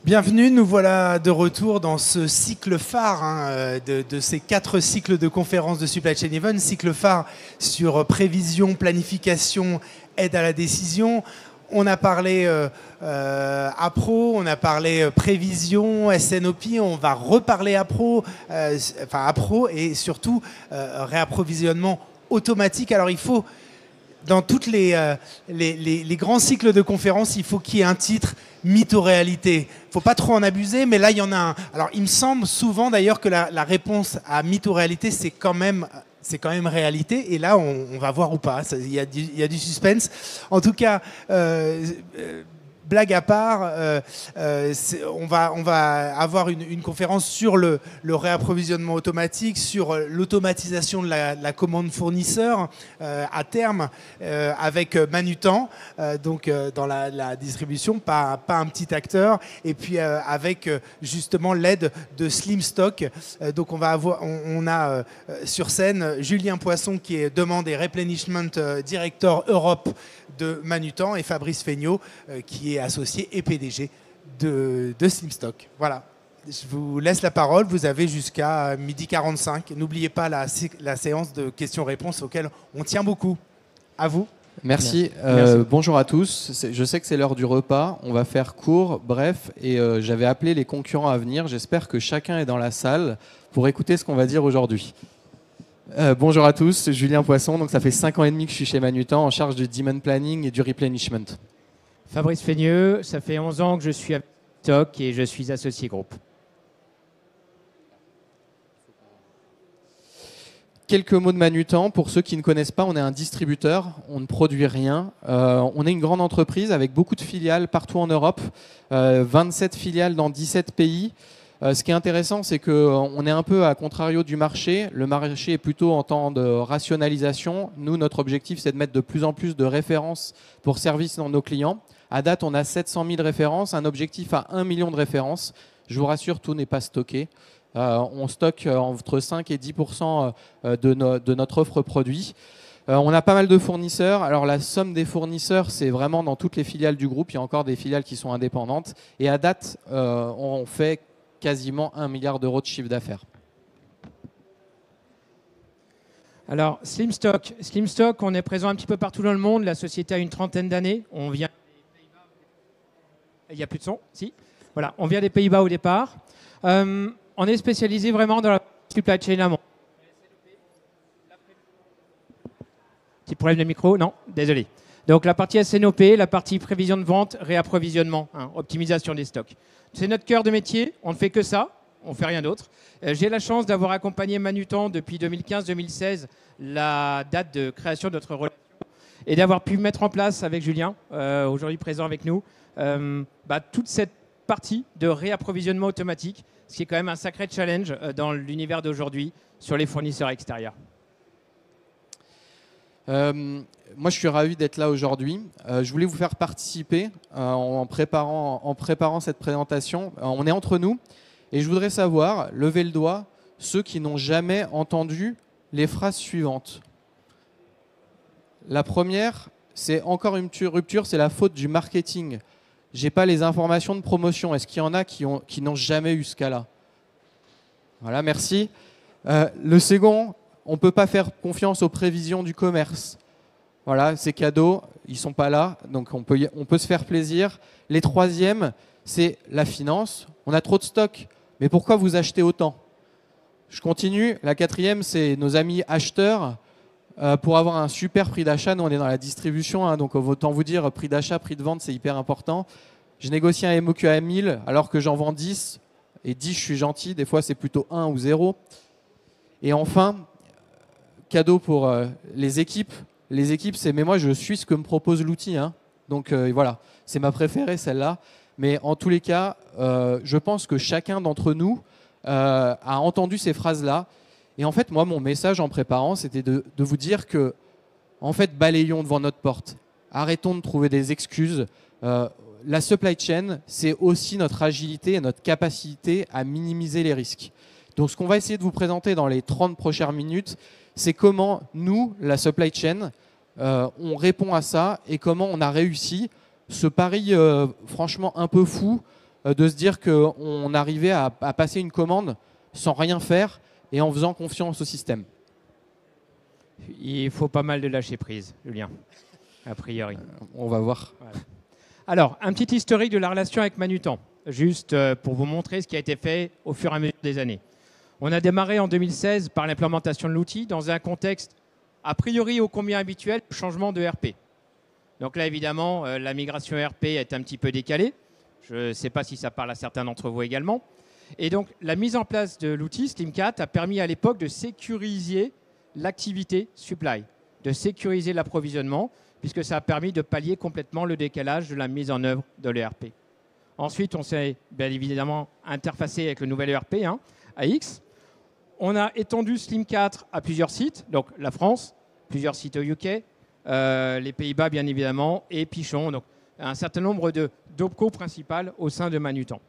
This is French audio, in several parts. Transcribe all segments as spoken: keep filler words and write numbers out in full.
Bienvenue, nous voilà de retour dans ce cycle phare hein, de, de ces quatre cycles de conférences de Supply Chain Event, cycle phare sur prévision, planification, aide à la décision. On a parlé euh, euh, Appro, on a parlé euh, prévision, S N O P, on va reparler Appro, euh, enfin Appro et surtout euh, réapprovisionnement automatique. Alors il faut, dans tous les, euh, les, les, les grands cycles de conférences, il faut qu'il y ait un titre mytho-réalité. Il ne faut pas trop en abuser, mais là il y en a un. Alors il me semble souvent d'ailleurs que la, la réponse à mytho-réalité, c'est quand même... c'est quand même réalité, et là on, on va voir ou pas, il y, y a du suspense. En tout cas, euh, euh, blague à part, euh, euh, on, va, on va avoir une, une conférence sur le, le réapprovisionnement automatique, sur l'automatisation de la, la commande fournisseur euh, à terme, euh, avec Manutan, euh, donc euh, dans la, la distribution, pas, pas un petit acteur, et puis euh, avec euh, justement l'aide de Slim Stock. Euh, donc on, va avoir, on, on a euh, sur scène Julien Poisson qui est Demand et Replenishment euh, Director Europe de Manutan, et Fabrice Feignot euh, qui est associé et P D G de, de Slim Stock. Voilà, je vous laisse la parole, vous avez jusqu'à midi quarante-cinq. N'oubliez pas la, la séance de questions-réponses auxquelles on tient beaucoup. À vous. Merci. Euh, Merci. Bonjour à tous. Je sais que c'est l'heure du repas. On va faire court, bref. Et euh, j'avais appelé les concurrents à venir. J'espère que chacun est dans la salle pour écouter ce qu'on va dire aujourd'hui. Euh, bonjour à tous, Julien Poisson. Donc ça fait cinq ans et demi que je suis chez Manutan en charge du demand planning et du replenishment. Fabrice Feigneux, ça fait onze ans que je suis à Stock et je suis associé groupe. Quelques mots de Manutan. Pour ceux qui ne connaissent pas, on est un distributeur, on ne produit rien. Euh, on est une grande entreprise avec beaucoup de filiales partout en Europe, euh, vingt-sept filiales dans dix-sept pays. Euh, ce qui est intéressant, c'est qu'on est un peu à contrario du marché. Le marché est plutôt en temps de rationalisation. Nous, notre objectif, c'est de mettre de plus en plus de références pour service dans nos clients. À date, on a sept cent mille références, un objectif à un million de références. Je vous rassure, tout n'est pas stocké. Euh, on stocke entre cinq et dix pour cent de, no- de notre offre produit. Euh, on a pas mal de fournisseurs. Alors la somme des fournisseurs, c'est vraiment dans toutes les filiales du groupe. Il y a encore des filiales qui sont indépendantes. Et à date, euh, on fait quasiment un milliard d'euros de chiffre d'affaires. Alors, Slim Stock. Slim Stock, on est présent un petit peu partout dans le monde. La société a une trentaine d'années. On vient des Pays-Bas. Il n'y a plus de son, si. Voilà, on vient des Pays-Bas au départ. Euh, on est spécialisé vraiment dans la supply chain amont. Petit problème de micro? Non, désolé. Donc la partie S N O P, la partie prévision de vente, réapprovisionnement, hein, optimisation des stocks. C'est notre cœur de métier, on ne fait que ça, on ne fait rien d'autre. Euh, j'ai la chance d'avoir accompagné Manutan depuis deux mille quinze deux mille seize, la date de création de notre relation, et d'avoir pu mettre en place avec Julien, euh, aujourd'hui présent avec nous, euh, bah, toute cette partie de réapprovisionnement automatique, ce qui est quand même un sacré challenge euh, dans l'univers d'aujourd'hui sur les fournisseurs extérieurs. Euh, moi, je suis ravi d'être là aujourd'hui. Euh, je voulais vous faire participer euh, en, préparant, en préparant cette présentation. Euh, on est entre nous et je voudrais savoir, levez le doigt, ceux qui n'ont jamais entendu les phrases suivantes. La première, c'est encore une rupture, c'est la faute du marketing. J'ai pas les informations de promotion. Est-ce qu'il y en a qui, ont, qui n'ont jamais eu ce cas-là? Voilà, merci. Euh, le second, on ne peut pas faire confiance aux prévisions du commerce. Voilà, c'est cadeau, ils ne sont pas là, donc on peut, y, on peut se faire plaisir. Les troisièmes, c'est la finance. On a trop de stock, mais pourquoi vous achetez autant? Je continue. La quatrième, c'est nos amis acheteurs. Euh, pour avoir un super prix d'achat, nous on est dans la distribution, hein, donc autant vous dire, prix d'achat, prix de vente, c'est hyper important. Je négocie un M O Q à mille alors que j'en vends dix, et dix, je suis gentil, des fois c'est plutôt un ou zéro. Et enfin, cadeau pour euh, les équipes. Les équipes, c'est mais moi je suis ce que me propose l'outil, hein. Donc euh, voilà, c'est ma préférée celle-là. Mais en tous les cas, euh, je pense que chacun d'entre nous euh, a entendu ces phrases-là. Et en fait, moi, mon message en préparant, c'était de, de vous dire que, en fait, balayons devant notre porte. Arrêtons de trouver des excuses. Euh, la supply chain, c'est aussi notre agilité et notre capacité à minimiser les risques. Donc, ce qu'on va essayer de vous présenter dans les trente prochaines minutes, c'est comment nous, la supply chain, euh, on répond à ça et comment on a réussi ce pari, euh, franchement, un peu fou euh, de se dire qu'on arrivait à, à passer une commande sans rien faire et en faisant confiance au système? Il faut pas mal de lâcher prise, Julien, a priori. Euh, on va voir. Voilà. Alors, un petit historique de la relation avec Manutan, juste euh, pour vous montrer ce qui a été fait au fur et à mesure des années. On a démarré en deux mille seize par l'implémentation de l'outil dans un contexte a priori ô combien habituel, changement de R P. Donc là, évidemment, euh, la migration R P est un petit peu décalée. Je ne sais pas si ça parle à certains d'entre vous également. Et donc, la mise en place de l'outil Slimcat a permis à l'époque de sécuriser l'activité supply, de sécuriser l'approvisionnement, puisque ça a permis de pallier complètement le décalage de la mise en œuvre de l'E R P. Ensuite, on s'est bien évidemment interfacé avec le nouvel E R P, hein, A X. On a étendu Slimcat à plusieurs sites, donc la France, plusieurs sites au U K, euh, les Pays-Bas bien évidemment, et Pichon, donc un certain nombre de d'opcos principales au sein de Manutan.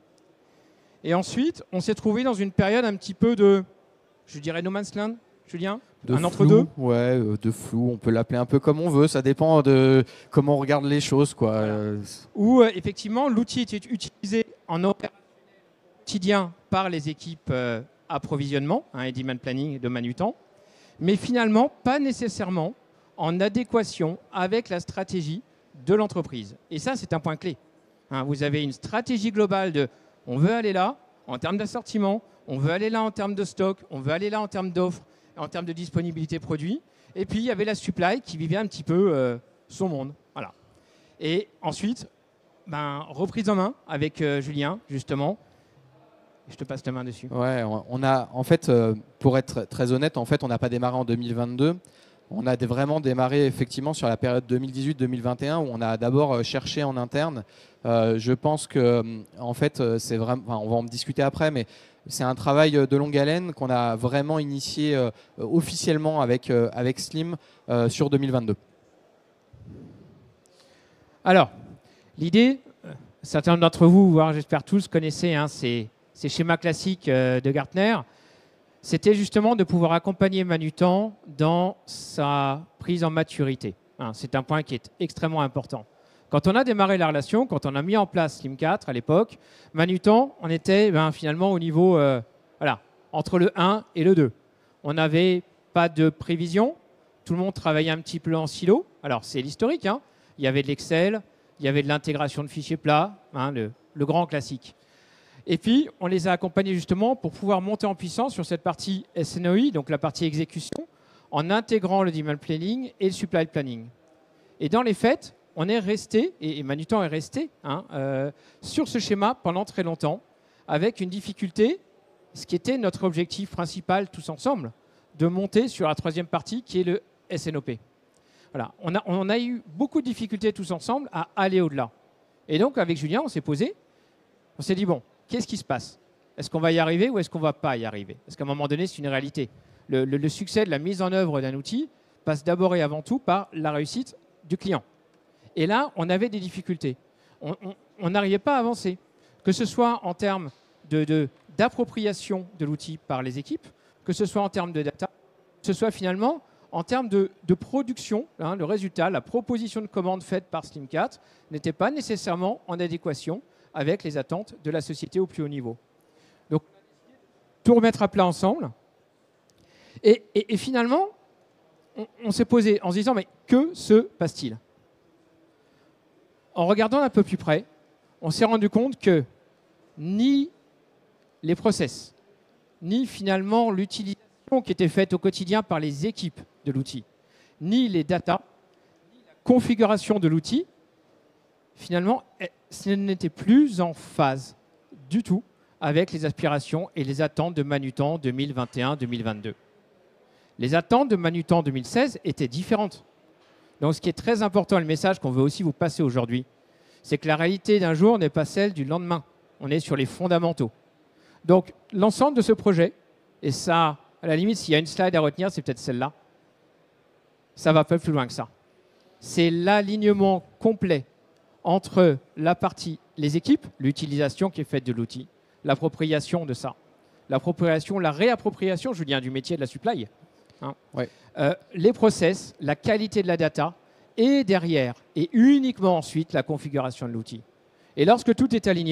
Et ensuite, on s'est trouvé dans une période un petit peu de, je dirais, no man's land, Julien, de un entre-deux. Ouais, euh, de flou, on peut l'appeler un peu comme on veut, ça dépend de comment on regarde les choses, quoi. Voilà. Où euh, effectivement, l'outil était utilisé en opérationnel quotidien par les équipes euh, approvisionnement hein, et demand planning de Manutan, mais finalement pas nécessairement en adéquation avec la stratégie de l'entreprise. Et ça, c'est un point clé. Hein, vous avez une stratégie globale de on veut aller là en termes d'assortiment, on veut aller là en termes de stock, on veut aller là en termes d'offres, en termes de disponibilité produit. Et puis, il y avait la supply qui vivait un petit peu euh, son monde. Voilà. Et ensuite, ben, reprise en main avec euh, Julien, justement. Je te passe la main dessus. Ouais, on a, en fait, euh, pour être très honnête, en fait, on n'a pas démarré en deux mille vingt-deux. On a vraiment démarré effectivement sur la période deux mille dix-huit deux mille vingt et un où on a d'abord cherché en interne. Euh, je pense que, en fait, c'est vraiment, enfin, on va en discuter après, mais c'est un travail de longue haleine qu'on a vraiment initié euh, officiellement avec, euh, avec Slim euh, sur deux mille vingt-deux. Alors, l'idée, certains d'entre vous, voire j'espère tous, connaissaient hein, ces, ces schémas classiques euh, de Gartner. C'était justement de pouvoir accompagner Manutan dans sa prise en maturité. Hein, c'est un point qui est extrêmement important. Quand on a démarré la relation, quand on a mis en place Slimcat à l'époque, Manutan, on était ben, finalement au niveau euh, voilà, entre le un et le deux. On n'avait pas de prévision, tout le monde travaillait un petit peu en silo. Alors c'est l'historique, hein. Il y avait de l'Excel, il y avait de l'intégration de fichiers plats, hein, le, le grand classique. Et puis, on les a accompagnés justement pour pouvoir monter en puissance sur cette partie S N O I, donc la partie exécution, en intégrant le demand planning et le supply planning. Et dans les faits, on est resté, et Manutan est resté, hein, euh, sur ce schéma pendant très longtemps, avec une difficulté, ce qui était notre objectif principal tous ensemble, de monter sur la troisième partie qui est le S N O P. Voilà. On a, on a eu beaucoup de difficultés tous ensemble à aller au-delà. Et donc, avec Julien, on s'est posé, on s'est dit, bon, qu'est-ce qui se passe? Est-ce qu'on va y arriver ou est-ce qu'on ne va pas y arriver? Parce qu'à un moment donné, c'est une réalité. Le, le, le succès de la mise en œuvre d'un outil passe d'abord et avant tout par la réussite du client. Et là, on avait des difficultés. On n'arrivait pas à avancer, que ce soit en termes de, de, d'appropriation de l'outil par les équipes, que ce soit en termes de data, que ce soit finalement en termes de, de production. Hein, le résultat, la proposition de commande faite par Slimcat n'était pas nécessairement en adéquation avec les attentes de la société au plus haut niveau. Donc, tout remettre à plat ensemble. Et, et, et finalement, on, on s'est posé en se disant, mais que se passe-t-il? En regardant un peu plus près, on s'est rendu compte que ni les process, ni finalement l'utilisation qui était faite au quotidien par les équipes de l'outil, ni les data, ni la configuration de l'outil, finalement, ce n'était plus en phase du tout avec les aspirations et les attentes de Manutan deux mille vingt et un deux mille vingt-deux. Les attentes de Manutan deux mille seize étaient différentes. Donc, ce qui est très important, et le message qu'on veut aussi vous passer aujourd'hui, c'est que la réalité d'un jour n'est pas celle du lendemain. On est sur les fondamentaux. Donc, l'ensemble de ce projet, et ça, à la limite, s'il y a une slide à retenir, c'est peut-être celle-là, ça va pas plus loin que ça. C'est l'alignement complet entre la partie, les équipes, l'utilisation qui est faite de l'outil, l'appropriation de ça, l'appropriation, la réappropriation, je viens du métier de la supply, hein. Ouais. Euh, les process, la qualité de la data, et derrière, et uniquement ensuite, la configuration de l'outil. Et lorsque tout est aligné,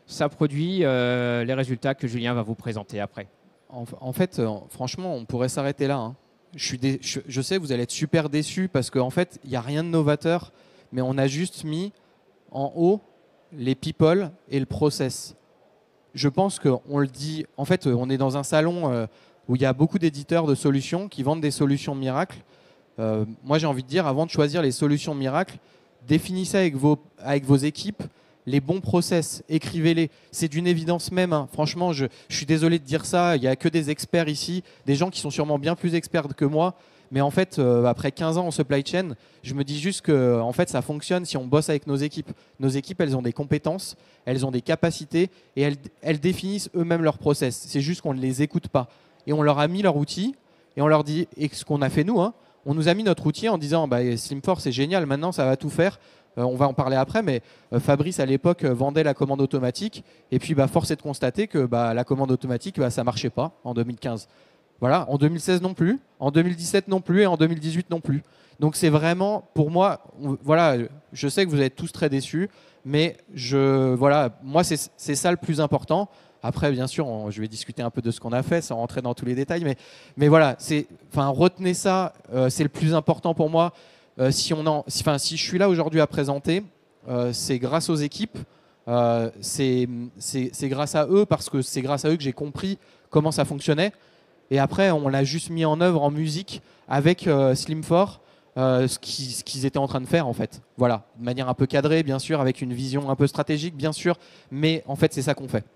ça produit euh, les résultats que Julien va vous présenter après. En, en fait, euh, franchement, on pourrait s'arrêter là. Hein. Je, suis dé- je, je sais, vous allez être super déçus parce qu'en fait, il n'y a rien de novateur, mais on a juste mis en haut les people et le process. Je pense qu'on le dit. En fait, on est dans un salon euh, où il y a beaucoup d'éditeurs de solutions qui vendent des solutions miracles. Euh, moi, j'ai envie de dire, avant de choisir les solutions miracles, définissez avec vos, avec vos équipes les bons process, écrivez-les. C'est d'une évidence même. Hein. Franchement, je, je suis désolé de dire ça. Il n'y a que des experts ici, des gens qui sont sûrement bien plus experts que moi. Mais en fait, euh, après quinze ans en supply chain, je me dis juste que en fait, ça fonctionne si on bosse avec nos équipes. Nos équipes, elles ont des compétences, elles ont des capacités et elles, elles définissent eux-mêmes leurs process. C'est juste qu'on ne les écoute pas. Et on leur a mis leur outil et on leur dit, et ce qu'on a fait nous, hein, on nous a mis notre outil en disant bah, Slimfor, c'est génial, maintenant ça va tout faire. Euh, on va en parler après, mais euh, Fabrice à l'époque euh, vendait la commande automatique. Et puis bah, force est de constater que bah, la commande automatique, bah, ça ne marchait pas en deux mille quinze. Voilà, en deux mille seize non plus, en deux mille dix-sept non plus et en deux mille dix-huit non plus. Donc c'est vraiment, pour moi, on, voilà, je sais que vous êtes tous très déçus, mais je, voilà, moi c'est c'est ça le plus important. Après, bien sûr, on, je vais discuter un peu de ce qu'on a fait sans rentrer dans tous les détails, mais, mais voilà, c'est, enfin, retenez ça, euh, c'est le plus important pour moi. Euh, si, on en, si, enfin, si je suis là aujourd'hui à présenter, euh, c'est grâce aux équipes, euh, c'est c'est grâce à eux, parce que c'est grâce à eux que j'ai compris comment ça fonctionnait. Et après, on l'a juste mis en œuvre en musique avec euh, Slimfor, euh, ce qu'ils ce qu'ils étaient en train de faire en fait. Voilà, de manière un peu cadrée, bien sûr, avec une vision un peu stratégique, bien sûr, mais en fait, c'est ça qu'on fait.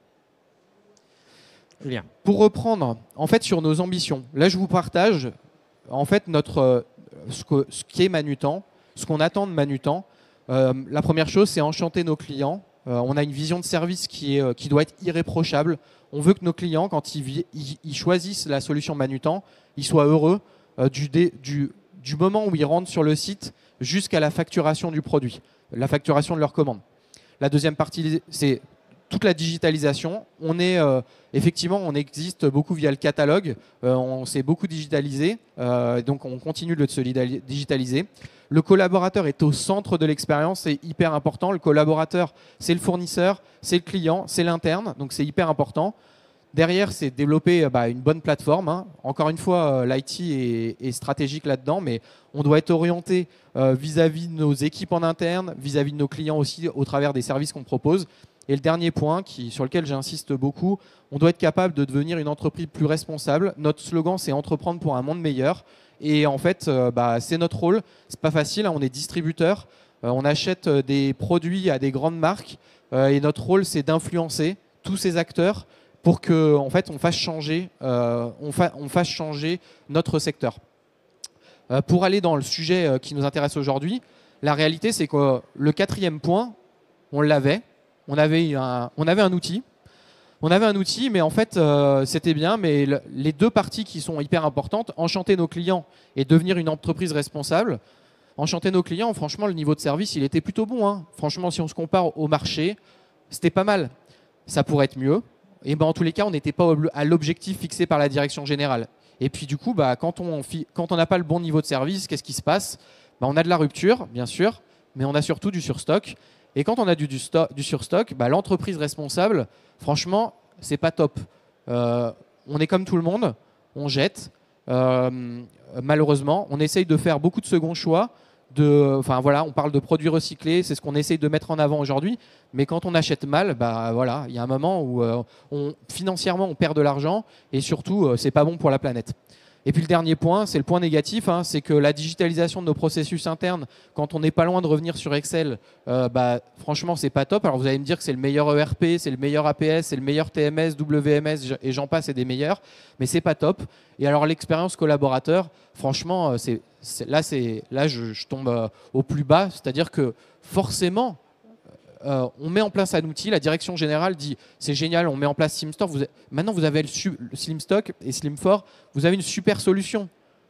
Julien. Pour reprendre, en fait, sur nos ambitions, là, je vous partage, en fait, notre, euh, ce, que, ce qui est Manutan, ce qu'on attend de Manutan. Euh, la première chose, c'est enchanter nos clients. Euh, on a une vision de service qui, est, euh, qui doit être irréprochable. On veut que nos clients, quand ils, ils, ils choisissent la solution Manutan, ils soient heureux euh, du, dé, du, du moment où ils rentrent sur le site jusqu'à la facturation du produit, la facturation de leur commande. La deuxième partie, c'est toute la digitalisation. On est euh, effectivement, on existe beaucoup via le catalogue. Euh, on s'est beaucoup digitalisé, euh, donc on continue de se digitaliser. Le collaborateur est au centre de l'expérience, c'est hyper important. Le collaborateur, c'est le fournisseur, c'est le client, c'est l'interne, donc c'est hyper important. Derrière, c'est développer bah, une bonne plateforme. Hein. Encore une fois, l'I T est, est stratégique là-dedans, mais on doit être orienté euh, vis-à-vis de nos équipes en interne, vis-à-vis de nos clients aussi, au travers des services qu'on propose. Et le dernier point, qui, sur lequel j'insiste beaucoup, on doit être capable de devenir une entreprise plus responsable. Notre slogan, c'est entreprendre pour un monde meilleur. Et en fait, euh, bah, c'est notre rôle. C'est pas facile, hein, on est distributeur, euh, on achète des produits à des grandes marques, euh, et notre rôle, c'est d'influencer tous ces acteurs pour que, en fait, on fasse changer, euh, on, fa on fasse changer notre secteur. Euh, pour aller dans le sujet euh, qui nous intéresse aujourd'hui, la réalité, c'est que euh, le quatrième point, on l'avait. On avait un, on avait un outil. On avait un outil, mais en fait, euh, c'était bien. Mais le, les deux parties qui sont hyper importantes, enchanter nos clients et devenir une entreprise responsable. Enchanter nos clients, franchement, le niveau de service, il était plutôt bon. Hein. Franchement, si on se compare au marché, c'était pas mal. Ça pourrait être mieux. Et ben, en tous les cas, on n'était pas à l'objectif fixé par la direction générale. Et puis du coup, bah, quand on quand on n'a pas le bon niveau de service, qu'est-ce qui se passe? Bah, on a de la rupture, bien sûr, mais on a surtout du surstock. Et quand on a du, du, stock, du surstock, bah, l'entreprise responsable, franchement, c'est pas top. Euh, on est comme tout le monde, on jette. Euh, malheureusement, on essaye de faire beaucoup de second choix. De, enfin voilà, on parle de produits recyclés, c'est ce qu'on essaye de mettre en avant aujourd'hui. Mais quand on achète mal, bah voilà, il y a un moment où euh, on, financièrement on perd de l'argent et surtout euh, c'est pas bon pour la planète. Et puis le dernier point, c'est le point négatif, hein, c'est que la digitalisation de nos processus internes, quand on n'est pas loin de revenir sur Excel, euh, bah, franchement, c'est pas top. Alors vous allez me dire que c'est le meilleur E R P, c'est le meilleur A P S, c'est le meilleur T M S, W M S et j'en passe, c'est des meilleurs, mais c'est pas top. Et alors l'expérience collaborateur, franchement, c'est, c'est, là, c'est, là je, je tombe euh, au plus bas, c'est-à-dire que forcément, Euh, on met en place un outil, la direction générale dit c'est génial, on met en place Slimstock, vous avez, maintenant vous avez le, le Slimstock et Slimfor, vous avez une super solution.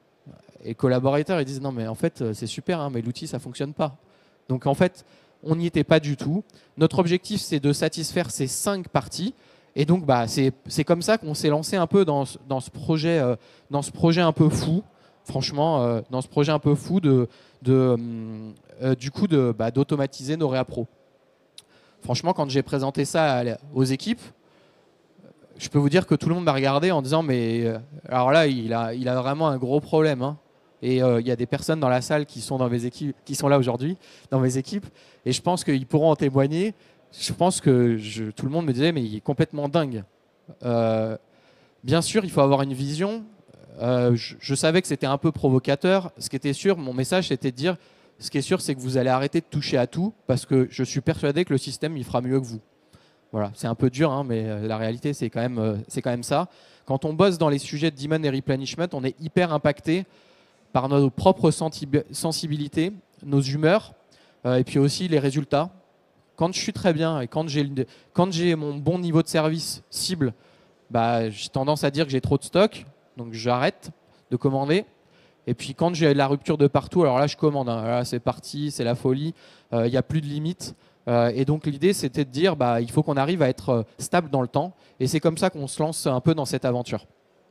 Et les collaborateurs ils disent non mais en fait c'est super, hein, mais l'outil ça fonctionne pas. Donc en fait on n'y était pas du tout. Notre objectif c'est de satisfaire ces cinq parties et donc bah, c'est comme ça qu'on s'est lancé un peu dans, dans, ce projet, euh, dans ce projet un peu fou, franchement euh, dans ce projet un peu fou de, de, euh, du coup de, bah, d'automatiser nos réappros. franchement, quand j'ai présenté ça à, aux équipes, je peux vous dire que tout le monde m'a regardé en disant mais euh, alors là, il a, il a vraiment un gros problème. Hein. Et euh, il y a des personnes dans la salle qui sont, dans mes équipes, qui sont là aujourd'hui, dans mes équipes, et je pense qu'ils pourront en témoigner. Je pense que je, tout le monde me disait mais il est complètement dingue. Euh, bien sûr, il faut avoir une vision. Euh, je, je savais que c'était un peu provocateur. Ce qui était sûr, mon message, c'était de dire ce qui est sûr, c'est que vous allez arrêter de toucher à tout parce que je suis persuadé que le système il fera mieux que vous. Voilà, c'est un peu dur, hein, mais euh, la réalité, c'est quand même, euh, c'est quand même ça. Quand on bosse dans les sujets de demand et replenishment, on est hyper impacté par nos propres sensibilités, nos humeurs, euh, et puis aussi les résultats. Quand je suis très bien et quand j'ai, quand j'ai mon bon niveau de service cible, bah, j'ai tendance à dire que j'ai trop de stock, donc j'arrête de commander. Et puis quand j'ai la rupture de partout, alors là je commande, hein. Là c'est parti, c'est la folie, il euh, n'y a plus de limite. Euh, et donc l'idée c'était de dire bah, il faut qu'on arrive à être euh, stable dans le temps. Et c'est comme ça qu'on se lance un peu dans cette aventure.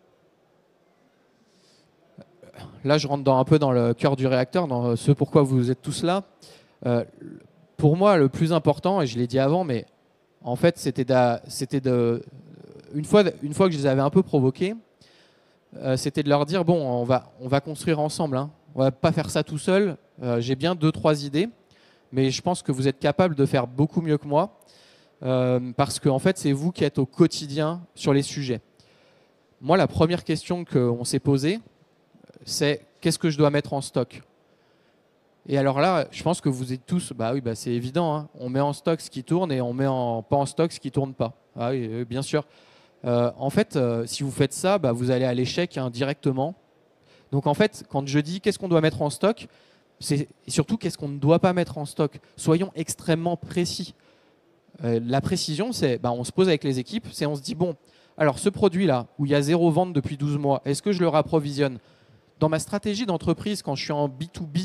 Là je rentre dans, un peu dans le cœur du réacteur, dans ce pourquoi vous êtes tous là. Euh, pour moi le plus important, et je l'ai dit avant, mais en fait c'était de, c'était de une, fois, une fois que je les avais un peu provoqués, euh, c'était de leur dire bon on va, on va construire ensemble, hein. On ne va pas faire ça tout seul, euh, j'ai bien deux trois idées. Mais je pense que vous êtes capable de faire beaucoup mieux que moi euh, parce que en fait, c'est vous qui êtes au quotidien sur les sujets. Moi, la première question qu'on s'est posée, c'est qu'est-ce que je dois mettre en stock? Et alors là, je pense que vous êtes tous, bah oui, bah c'est évident, hein, on met en stock ce qui tourne et on met en, pas en stock ce qui ne tourne pas. Ah oui, bien sûr. Euh, en fait, euh, si vous faites ça, bah, vous allez à l'échec hein, directement. Donc en fait, quand je dis qu'est-ce qu'on doit mettre en stock, c'est surtout qu'est-ce qu'on ne doit pas mettre en stock. Soyons extrêmement précis. Euh, la précision, c'est bah, on se pose avec les équipes, c'est on se dit bon, alors ce produit-là, où il y a zéro vente depuis douze mois, est-ce que je le rapprovisionne? Dans ma stratégie d'entreprise, quand je suis en B deux B,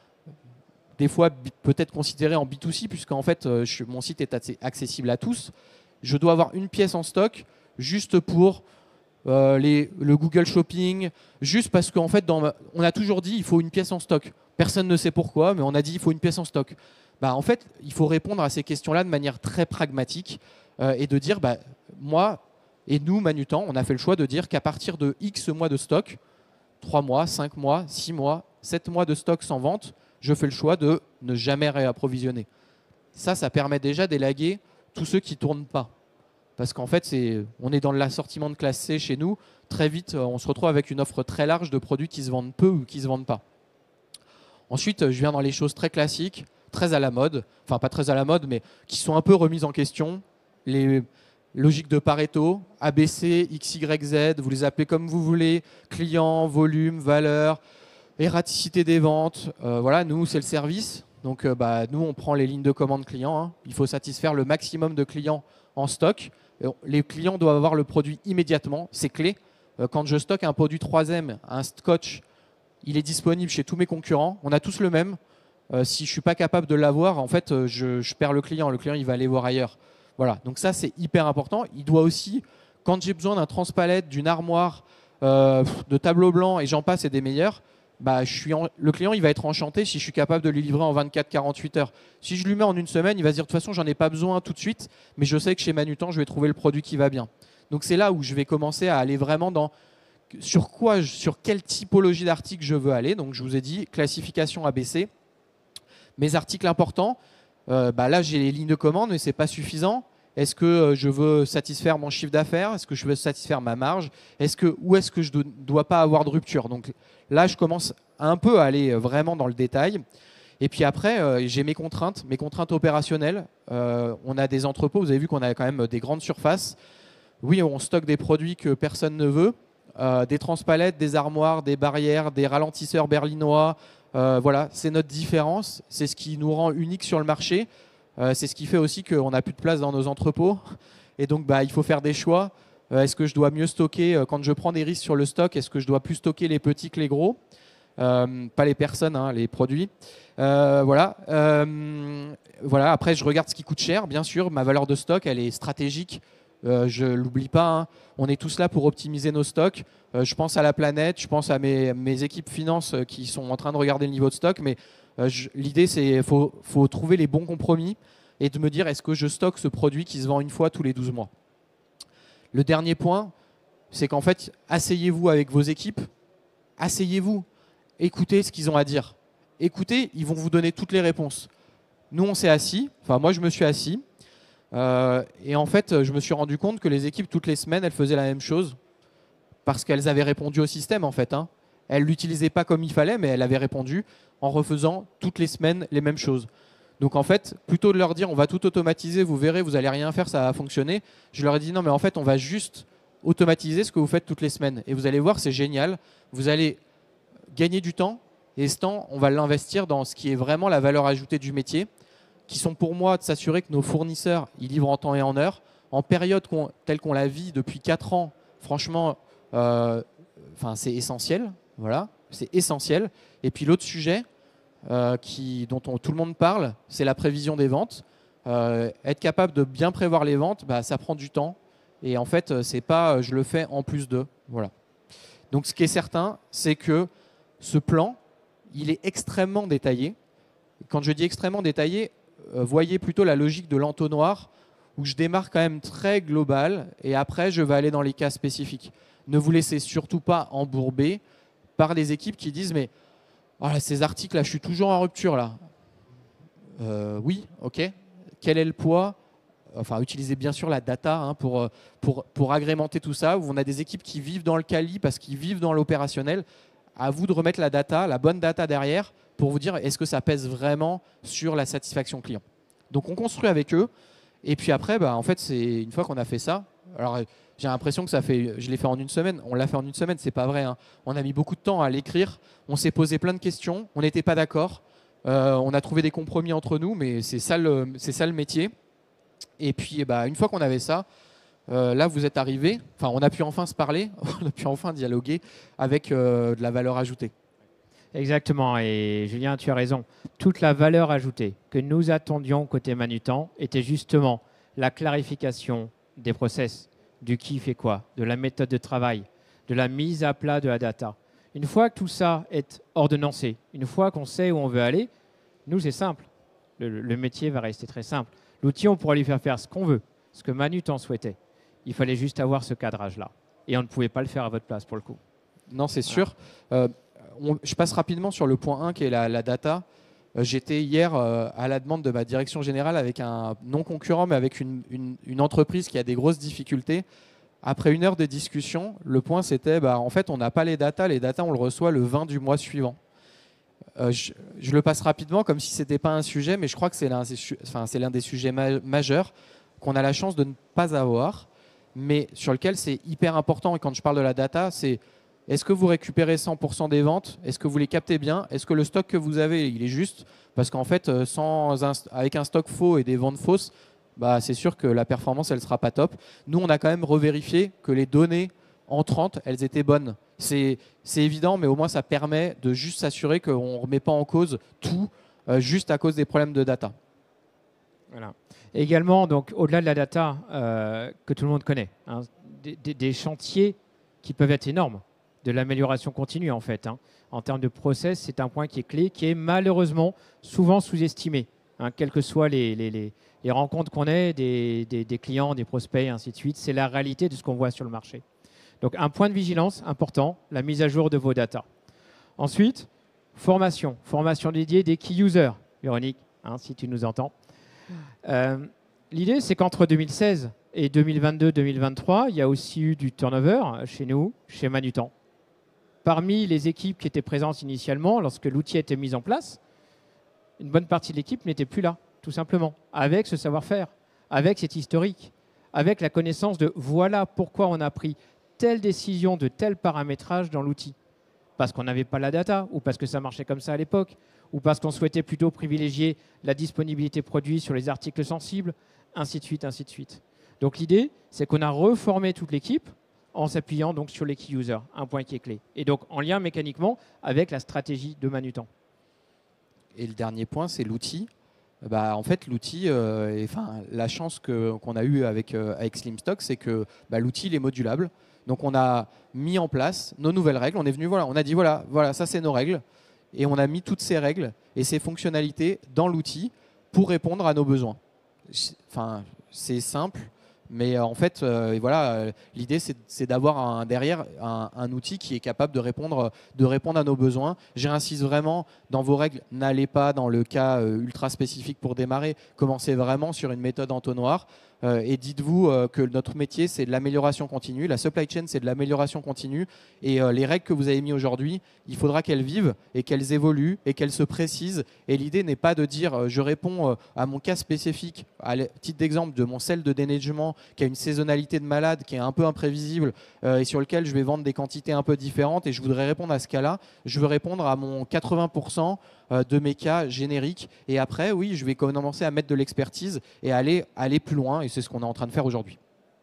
des fois peut-être considéré en B deux C, puisqu'en fait euh, je, mon site est accessible à tous, je dois avoir une pièce en stock juste pour euh, les, le Google Shopping, juste parce qu'en fait, dans ma, on a toujours dit il faut une pièce en stock. Personne ne sait pourquoi, mais on a dit il faut une pièce en stock. Bah, en fait, il faut répondre à ces questions-là de manière très pragmatique euh, et de dire, bah, moi et nous, Manutan, on a fait le choix de dire qu'à partir de X mois de stock, trois mois, cinq mois, six mois, sept mois de stock sans vente, je fais le choix de ne jamais réapprovisionner. Ça, ça permet déjà d'élaguer tous ceux qui ne tournent pas. Parce qu'en fait, c'est, on est dans l'assortiment de classe C chez nous. Très vite, on se retrouve avec une offre très large de produits qui se vendent peu ou qui ne se vendent pas. Ensuite, je viens dans les choses très classiques, très à la mode. Enfin, pas très à la mode, mais qui sont un peu remises en question. Les logiques de Pareto, A B C, X Y Z, vous les appelez comme vous voulez. Client, volume, valeur, ératicité des ventes. Euh, voilà, nous, c'est le service. Donc, euh, bah, nous, on prend les lignes de commande clients. Hein. Il faut satisfaire le maximum de clients en stock. Les clients doivent avoir le produit immédiatement, c'est clé. Quand je stocke un produit trois M, un scotch, il est disponible chez tous mes concurrents. On a tous le même. Euh, si je ne suis pas capable de l'avoir, en fait, je, je perds le client. Le client, il va aller voir ailleurs. Voilà. Donc ça, c'est hyper important. Il doit aussi, quand j'ai besoin d'un transpalette, d'une armoire, euh, de tableau blanc, et j'en passe, et des meilleurs, bah, je suis en, le client, il va être enchanté si je suis capable de lui livrer en vingt-quatre à quarante-huit heures. Si je lui mets en une semaine, il va se dire de toute façon, j'en ai pas besoin tout de suite, mais je sais que chez Manutan, je vais trouver le produit qui va bien. Donc c'est là où je vais commencer à aller vraiment dans sur quoi, sur quelle typologie d'articles je veux aller. Donc je vous ai dit classification A B C. Mes articles importants, euh, bah là j'ai les lignes de commande, mais c'est pas suffisant. Est-ce que euh, je veux satisfaire mon chiffre d'affaires? Est-ce que je veux satisfaire ma marge? Est-ce que, ou est-ce que je ne dois pas avoir de rupture? Donc là, je commence un peu à aller vraiment dans le détail. Et puis après, euh, j'ai mes contraintes, mes contraintes opérationnelles. Euh, on a des entrepôts, vous avez vu qu'on a quand même des grandes surfaces. Oui, on stocke des produits que personne ne veut. Euh, des transpalettes, des armoires, des barrières, des ralentisseurs berlinois. Euh, voilà, c'est notre différence. C'est ce qui nous rend unique sur le marché. Euh, c'est ce qui fait aussi qu'on n'a plus de place dans nos entrepôts. Et donc, bah, il faut faire des choix. Euh, est-ce que je dois mieux stocker euh, quand je prends des risques sur le stock? Est-ce que je dois plus stocker les petits que les gros? euh, Pas les personnes, hein, les produits. Euh, voilà. Euh, voilà. Après, je regarde ce qui coûte cher. Bien sûr, ma valeur de stock, elle est stratégique. Euh, je ne l'oublie pas. Hein. On est tous là pour optimiser nos stocks. Euh, je pense à la planète. Je pense à mes, mes équipes finance euh, qui sont en train de regarder le niveau de stock. Mais Euh, l'idée, c'est qu'il faut, faut trouver les bons compromis. et de me dire est-ce que je stocke ce produit qui se vend une fois tous les douze mois. Le dernier point, c'est qu'en fait, asseyez-vous avec vos équipes, asseyez-vous, écoutez ce qu'ils ont à dire. Écoutez, ils vont vous donner toutes les réponses. Nous, on s'est assis, enfin moi je me suis assis, euh, et en fait, je me suis rendu compte que les équipes, toutes les semaines, elles faisaient la même chose, parce qu'elles avaient répondu au système en fait. Hein. Elles ne l'utilisaient pas comme il fallait, mais elles avaient répondu en refaisant toutes les semaines les mêmes choses. Donc en fait, plutôt de leur dire on va tout automatiser, vous verrez, vous n'allez rien faire, ça va fonctionner, je leur ai dit non mais en fait on va juste automatiser ce que vous faites toutes les semaines. Et vous allez voir, c'est génial, vous allez gagner du temps, et ce temps, on va l'investir dans ce qui est vraiment la valeur ajoutée du métier, qui sont pour moi de s'assurer que nos fournisseurs, ils livrent en temps et en heure. En période qu'on, telle qu'on la vit depuis quatre ans, franchement, euh, enfin, c'est essentiel. Voilà, c'est essentiel. Et puis l'autre sujet euh, qui, dont on, tout le monde parle, c'est la prévision des ventes. Euh, être capable de bien prévoir les ventes, bah, ça prend du temps. Et en fait, c'est pas je le fais en plus de. Voilà. Donc ce qui est certain, c'est que ce plan, il est extrêmement détaillé. Quand je dis extrêmement détaillé, euh, voyez plutôt la logique de l'entonnoir où je démarre quand même très global et après je vais aller dans les cas spécifiques. Ne vous laissez surtout pas embourber par des équipes qui disent mais voilà, ces articles là, je suis toujours en rupture là. Euh, oui, ok. Quel est le poids? Enfin, utilisez bien sûr la data hein, pour, pour, pour agrémenter tout ça. Où on a des équipes qui vivent dans le quali parce qu'ils vivent dans l'opérationnel. À vous de remettre la data, la bonne data derrière pour vous dire est-ce que ça pèse vraiment sur la satisfaction client. Donc on construit avec eux et puis après, bah, en fait, c'est une fois qu'on a fait ça. Alors j'ai l'impression que ça fait, je l'ai fait en une semaine. On l'a fait en une semaine, c'est pas vrai. Hein. On a mis beaucoup de temps à l'écrire. On s'est posé plein de questions. On n'était pas d'accord. Euh, on a trouvé des compromis entre nous, mais c'est ça le, c'est ça le métier. Et puis, bah, une fois qu'on avait ça, euh, là, vous êtes arrivés. Enfin, on a pu enfin se parler, on a pu enfin dialoguer avec euh, de la valeur ajoutée. Exactement. Et Julien, tu as raison. Toute la valeur ajoutée que nous attendions côté Manutan était justement la clarification des process, du qui fait quoi, de la méthode de travail, de la mise à plat de la data. Une fois que tout ça est ordonnancé, une fois qu'on sait où on veut aller, nous, c'est simple. Le, le métier va rester très simple. L'outil, on pourra lui faire faire ce qu'on veut, ce que Manutan souhaitait. Il fallait juste avoir ce cadrage-là. Et on ne pouvait pas le faire à votre place, pour le coup. Non, c'est sûr. Euh, on, je passe rapidement sur le point un, qui est la, la data. Euh, J'étais hier euh, à la demande de ma direction générale avec un non-concurrent, mais avec une, une, une entreprise qui a des grosses difficultés. Après une heure de discussion, le point, c'était, bah, en fait, on n'a pas les datas. Les datas, on le reçoit le vingt du mois suivant. Euh, je, je le passe rapidement comme si ce n'était pas un sujet, mais je crois que c'est l'un enfin, c'est l'un des sujets ma majeurs qu'on a la chance de ne pas avoir, mais sur lequel c'est hyper important. Et quand je parle de la data, c'est est-ce que vous récupérez cent pour cent des ventes? Est-ce que vous les captez bien? Est-ce que le stock que vous avez, il est juste? Parce qu'en fait, sans un, avec un stock faux et des ventes fausses, bah, c'est sûr que la performance, elle ne sera pas top. Nous, on a quand même revérifié que les données entrantes, elles étaient bonnes. C'est évident, mais au moins ça permet de juste s'assurer qu'on ne remet pas en cause tout euh, juste à cause des problèmes de data. Voilà. Également, donc, au-delà de la data euh, que tout le monde connaît, hein, des, des, des chantiers qui peuvent être énormes, de l'amélioration continue en fait. Hein. En termes de process, c'est un point qui est clé, qui est malheureusement souvent sous-estimé, hein, quelles que soient les, les, les, les rencontres qu'on ait, des, des, des clients, des prospects, ainsi de suite. C'est la réalité de ce qu'on voit sur le marché. Donc, un point de vigilance important, la mise à jour de vos data. Ensuite, formation. Formation dédiée des key users. Véronique, hein, si tu nous entends. Euh, L'idée, c'est qu'entre deux mille seize et deux mille vingt-deux deux mille vingt-trois, il y a aussi eu du turnover chez nous, chez Manutan. Parmi les équipes qui étaient présentes initialement, lorsque l'outil a été mis en place, une bonne partie de l'équipe n'était plus là, tout simplement, avec ce savoir-faire, avec cet historique, avec la connaissance de voilà pourquoi on a pris telle décision de tel paramétrage dans l'outil. Parce qu'on n'avait pas la data, ou parce que ça marchait comme ça à l'époque, ou parce qu'on souhaitait plutôt privilégier la disponibilité produit sur les articles sensibles, ainsi de suite, ainsi de suite. Donc l'idée, c'est qu'on a reformé toute l'équipe en s'appuyant donc sur les key users, un point qui est clé. Et donc en lien mécaniquement avec la stratégie de Manutan. Et le dernier point, c'est l'outil. Bah, en fait, l'outil, euh, enfin, la chance que, qu'on a eue avec, euh, avec Slimstock, c'est que bah, l'outil il est modulable. Donc on a mis en place nos nouvelles règles. On est venu, voilà, on a dit voilà, voilà, ça c'est nos règles, et on a mis toutes ces règles et ces fonctionnalités dans l'outil pour répondre à nos besoins. enfin, c'est simple. Mais euh, en fait, euh, voilà, euh, l'idée c'est d'avoir un, derrière un, un outil qui est capable de répondre, de répondre à nos besoins. J'insiste vraiment dans vos règles, n'allez pas dans le cas euh, ultra spécifique pour démarrer. Commencez vraiment sur une méthode entonnoir euh, et dites-vous euh, que notre métier c'est de l'amélioration continue. La supply chain c'est de l'amélioration continue et euh, les règles que vous avez mises aujourd'hui, il faudra qu'elles vivent et qu'elles évoluent et qu'elles se précisent. Et l'idée n'est pas de dire euh, je réponds euh, à mon cas spécifique, à titre d'exemple de mon sel de déneigement qui a une saisonnalité de malade, qui est un peu imprévisible euh, et sur lequel je vais vendre des quantités un peu différentes et je voudrais répondre à ce cas-là. Je veux répondre à mon quatre-vingts pour cent de mes cas génériques et après, oui, je vais commencer à mettre de l'expertise et aller, aller plus loin et c'est ce qu'on est en train de faire aujourd'hui.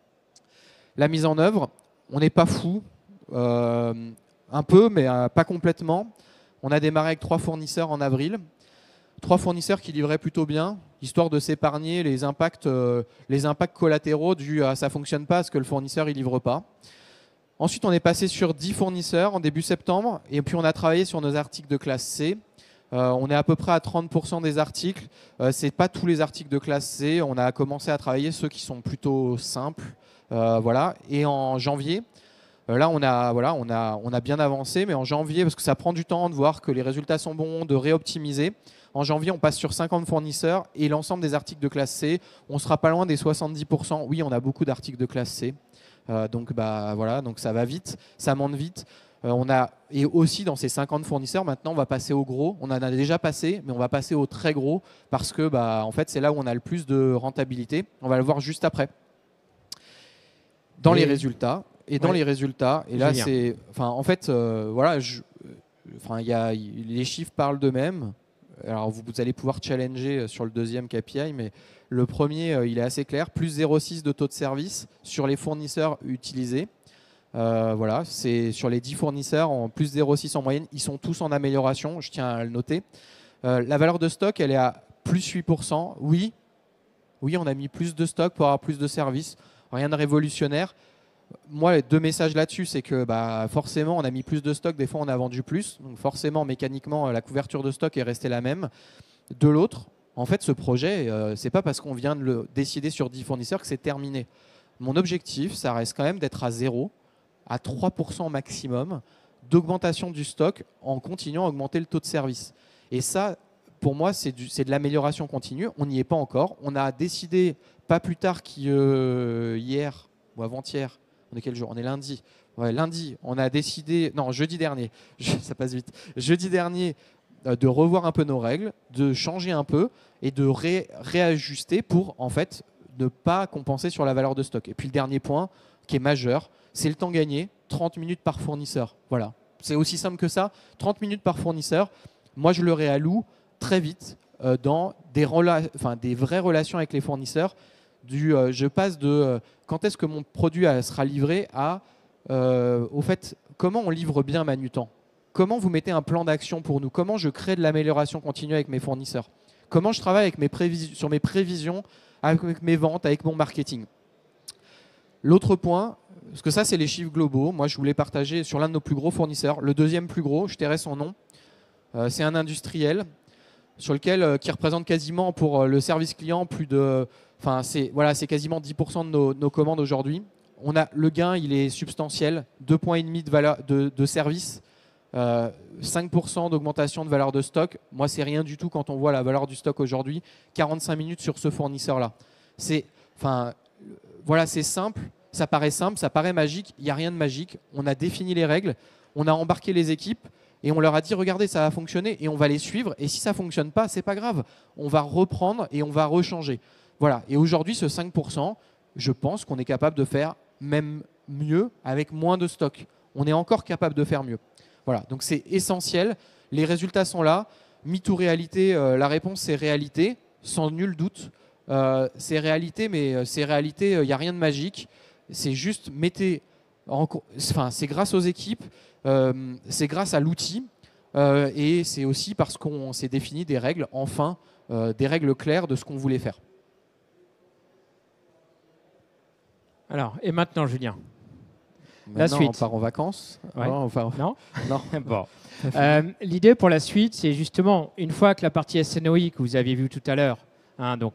La mise en œuvre, on n'est pas fou, euh, un peu, mais euh, pas complètement. On a démarré avec trois fournisseurs en avril. Trois fournisseurs qui livraient plutôt bien, histoire de s'épargner les impacts, euh, les impacts collatéraux du à ça ne fonctionne pas parce que le fournisseur ne livre pas. Ensuite, on est passé sur dix fournisseurs en début septembre et puis on a travaillé sur nos articles de classe C. Euh, on est à peu près à trente pour cent des articles. Euh, ce n'est pas tous les articles de classe C. On a commencé à travailler ceux qui sont plutôt simples. Euh, voilà. Et en janvier, là, on a, voilà, on, a, on a bien avancé, mais en janvier, parce que ça prend du temps de voir que les résultats sont bons, de réoptimiser. En janvier, on passe sur cinquante fournisseurs et l'ensemble des articles de classe C, on sera pas loin des soixante-dix pour cent. Oui, on a beaucoup d'articles de classe C, euh, donc bah voilà, donc ça va vite, ça monte vite. Euh, on a et aussi dans ces cinquante fournisseurs, maintenant, on va passer au gros. On en a déjà passé, mais on va passer au très gros parce que bah en fait, c'est là où on a le plus de rentabilité. On va le voir juste après. Dans et les résultats. Et dans ouais. les résultats, et là, c'est, enfin, en fait, euh, voilà, je, enfin, il y a, les chiffres parlent d'eux-mêmes. Alors, vous, vous allez pouvoir challenger sur le deuxième K P I, mais le premier, euh, il est assez clair, plus zéro virgule six de taux de service sur les fournisseurs utilisés. Euh, voilà, c'est sur les dix fournisseurs, en plus zéro virgule six en moyenne, ils sont tous en amélioration, je tiens à le noter. Euh, la valeur de stock, elle est à plus huit pour cent. Oui, oui, on a mis plus de stock pour avoir plus de services. Rien de révolutionnaire. Moi, les deux messages là-dessus, c'est que bah, forcément, on a mis plus de stock, des fois on a vendu plus. Donc forcément, mécaniquement, la couverture de stock est restée la même. De l'autre, en fait, ce projet, euh, c'est pas parce qu'on vient de le décider sur dix fournisseurs que c'est terminé. Mon objectif, ça reste quand même d'être à zéro, à trois pour cent maximum d'augmentation du stock en continuant à augmenter le taux de service. Et ça, pour moi, c'est de l'amélioration continue. On n'y est pas encore. On a décidé, pas plus tard qu'hier ou avant-hier, on est quel jour? On est lundi. Ouais, lundi, on a décidé, non, jeudi dernier, ça passe vite, jeudi dernier, euh, de revoir un peu nos règles, de changer un peu et de ré réajuster pour, en fait, ne pas compenser sur la valeur de stock. Et puis le dernier point, qui est majeur, c'est le temps gagné, trente minutes par fournisseur. Voilà, c'est aussi simple que ça, trente minutes par fournisseur. Moi, je le réalloue très vite euh, dans des, enfin, des vraies relations avec les fournisseurs. Du, euh, je passe de euh, quand est-ce que mon produit euh, sera livré à euh, au fait comment on livre bien Manutan, comment vous mettez un plan d'action pour nous, comment je crée de l'amélioration continue avec mes fournisseurs, comment je travaille avec mes prévisions, sur mes prévisions, avec mes ventes, avec mon marketing. L'autre point, parce que ça c'est les chiffres globaux, moi je voulais partager sur l'un de nos plus gros fournisseurs, le deuxième plus gros, je tairai son nom, euh, c'est un industriel sur lequel, euh, qui représente quasiment pour euh, le service client plus de... Enfin, c'est voilà, c'est quasiment dix pour cent de nos, nos commandes aujourd'hui. On a, le gain, il est substantiel, deux virgule cinq points de, valeur, de, de service, euh, cinq pour cent d'augmentation de valeur de stock. Moi, c'est rien du tout quand on voit la valeur du stock aujourd'hui, quarante-cinq minutes sur ce fournisseur-là. C'est, enfin, voilà, c'est simple, ça paraît simple, ça paraît magique, il n'y a rien de magique. On a défini les règles, on a embarqué les équipes, et on leur a dit, regardez, ça va fonctionner, et on va les suivre, et si ça ne fonctionne pas, c'est pas grave. On va reprendre et on va rechanger. Voilà. Et aujourd'hui, ce cinq pour cent, je pense qu'on est capable de faire même mieux avec moins de stock. On est encore capable de faire mieux. Voilà. Donc c'est essentiel. Les résultats sont là. MeToo réalité, euh, la réponse c'est réalité, sans nul doute. Euh, c'est réalité, mais c'est réalité, il euh, n'y a rien de magique. C'est juste, mettez... En, enfin, c'est grâce aux équipes, euh, c'est grâce à l'outil, euh, et c'est aussi parce qu'on s'est défini des règles, enfin, euh, des règles claires de ce qu'on voulait faire. Alors, et maintenant, Julien, maintenant, la suite. On part en vacances. Ouais. Non, enfin, non, non. Bon. Euh, L'idée pour la suite, c'est justement, une fois que la partie S N O I que vous aviez vue tout à l'heure, hein, donc euh,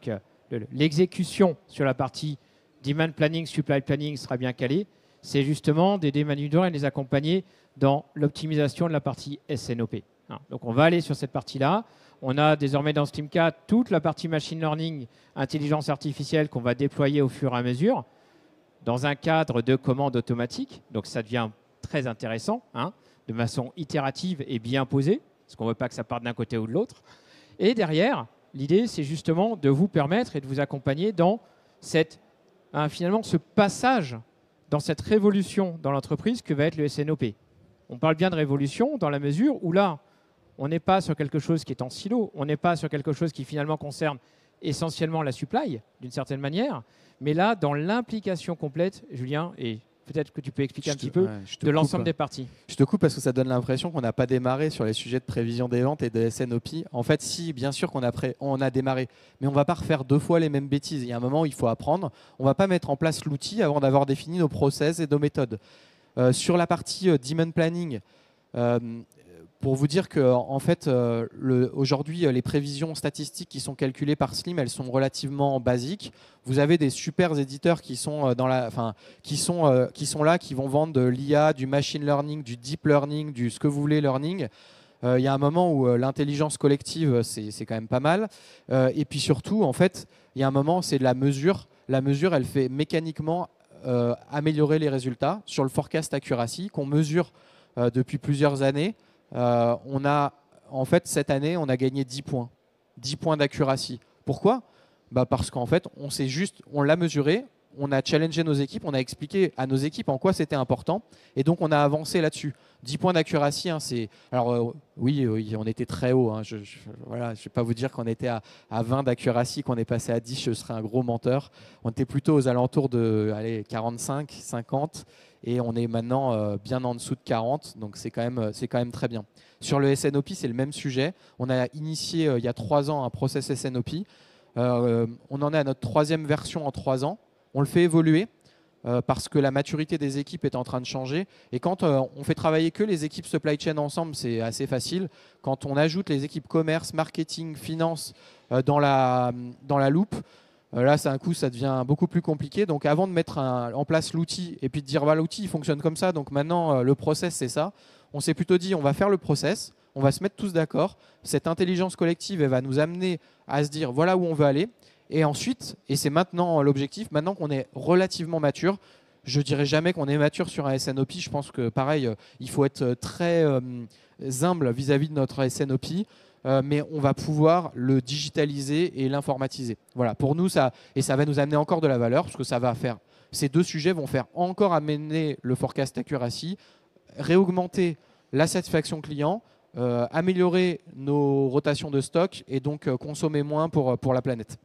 l'exécution sur la partie demand planning, supply planning sera bien calée, c'est justement d'aider Manudor et de les accompagner dans l'optimisation de la partie S N O P. Donc on va aller sur cette partie-là. On a désormais dans SteamCat toute la partie machine learning, intelligence artificielle qu'on va déployer au fur et à mesure dans un cadre de commande automatique. Donc ça devient très intéressant, hein, de façon itérative et bien posée, parce qu'on ne veut pas que ça parte d'un côté ou de l'autre. Et derrière, l'idée, c'est justement de vous permettre et de vous accompagner dans cette, hein, finalement, ce passage, dans cette révolution dans l'entreprise que va être le S N O P. On parle bien de révolution dans la mesure où là, on n'est pas sur quelque chose qui est en silo, on n'est pas sur quelque chose qui finalement concerne essentiellement la supply, d'une certaine manière, mais là, dans l'implication complète, Julien, et peut-être que tu peux expliquer un te, petit peu, ouais, de l'ensemble des parties. Je te coupe parce que ça donne l'impression qu'on n'a pas démarré sur les sujets de prévision des ventes et de S N O P. En fait, si, bien sûr qu'on a, pré on a démarré, mais on ne va pas refaire deux fois les mêmes bêtises. Il y a un moment où il faut apprendre. On ne va pas mettre en place l'outil avant d'avoir défini nos process et nos méthodes. Euh, sur la partie euh, demand planning, euh, pour vous dire que en fait, euh, aujourd'hui, les prévisions statistiques qui sont calculées par Slim, elles sont relativement basiques. Vous avez des super éditeurs qui sont, dans la, enfin, qui sont, euh, qui sont là, qui vont vendre de l'I A, du machine learning, du deep learning, du ce que vous voulez learning. Il euh, y a un moment où euh, l'intelligence collective, c'est quand même pas mal. Euh, et puis surtout, en fait, il y a un moment, c'est de la mesure. La mesure, elle fait mécaniquement euh, améliorer les résultats sur le forecast accuracy qu'on mesure euh, depuis plusieurs années. Euh, on a, en fait, cette année, on a gagné dix points. dix points d'accuracy. Pourquoi ? Bah parce qu'en fait, on s'est juste, on l'a mesuré, on a challengé nos équipes, on a expliqué à nos équipes en quoi c'était important, et donc on a avancé là-dessus. dix points d'accuracy, hein, c'est, alors euh, oui, oui, on était très haut. Hein, je, je, voilà, je vais pas vous dire qu'on était à, à vingt d'accuracy, qu'on est passé à dix, je serais un gros menteur. On était plutôt aux alentours de, allez, quarante-cinq, cinquante. Et on est maintenant euh, bien en dessous de quarante, donc c'est quand même, c'est quand même très bien. Sur le S N O P, c'est le même sujet. On a initié euh, il y a trois ans un process S N O P. Euh, on en est à notre troisième version en trois ans. On le fait évoluer euh, parce que la maturité des équipes est en train de changer. Et quand euh, on fait travailler que les équipes supply chain ensemble, c'est assez facile. Quand on ajoute les équipes commerce, marketing, finance euh, dans la, dans la loupe, là, c'est un coup, ça devient beaucoup plus compliqué. Donc, avant de mettre un, en place l'outil et puis de dire, bah, l'outil, il fonctionne comme ça, donc maintenant, euh, le process, c'est ça, on s'est plutôt dit, on va faire le process, on va se mettre tous d'accord. Cette intelligence collective, elle va nous amener à se dire, voilà où on veut aller. Et ensuite, et c'est maintenant l'objectif, maintenant qu'on est relativement mature, je ne dirais jamais qu'on est mature sur un S N O P. Je pense que, pareil, euh, il faut être très euh, humble vis-à-vis de notre S N O P. Euh, mais on va pouvoir le digitaliser et l'informatiser. Voilà, pour nous, ça, et ça va nous amener encore de la valeur, parce que ça va faire, ces deux sujets vont faire encore amener le forecast accuracy, réaugmenter la satisfaction client, euh, améliorer nos rotations de stock et donc euh, consommer moins pour, pour la planète.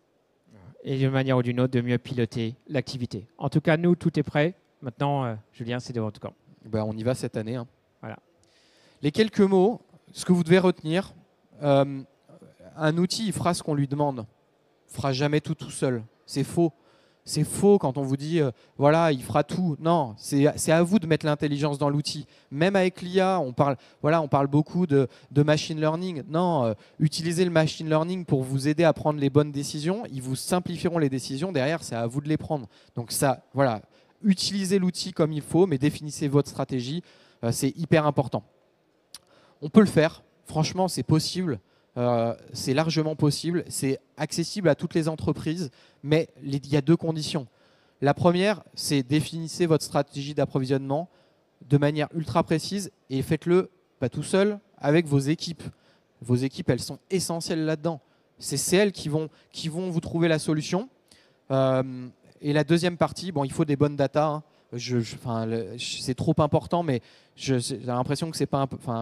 Et d'une manière ou d'une autre, de mieux piloter l'activité. En tout cas, nous, tout est prêt. Maintenant, euh, Julien, c'est de votre camp. Ben, on y va cette année. Hein. Voilà. Les quelques mots, ce que vous devez retenir. Euh, un outil, il fera ce qu'on lui demande. Il ne fera jamais tout tout seul. C'est faux. C'est faux quand on vous dit, euh, voilà, il fera tout. Non, c'est à vous de mettre l'intelligence dans l'outil. Même avec l'I A, on parle, voilà, on parle beaucoup de, de machine learning. Non, euh, utilisez le machine learning pour vous aider à prendre les bonnes décisions. Ils vous simplifieront les décisions. Derrière, c'est à vous de les prendre. Donc ça, voilà, utilisez l'outil comme il faut, mais définissez votre stratégie. Euh, c'est hyper important. On peut le faire. Franchement, c'est possible, euh, c'est largement possible, c'est accessible à toutes les entreprises, mais il y a deux conditions. La première, c'est définissez votre stratégie d'approvisionnement de manière ultra précise et faites-le pas tout seul, avec vos équipes. Vos équipes, elles sont essentielles là-dedans. C'est elles qui vont, qui vont vous trouver la solution. Euh, et la deuxième partie, bon, il faut des bonnes datas. Hein. Je, je, c'est trop important, mais j'ai l'impression que c'est pas. Enfin,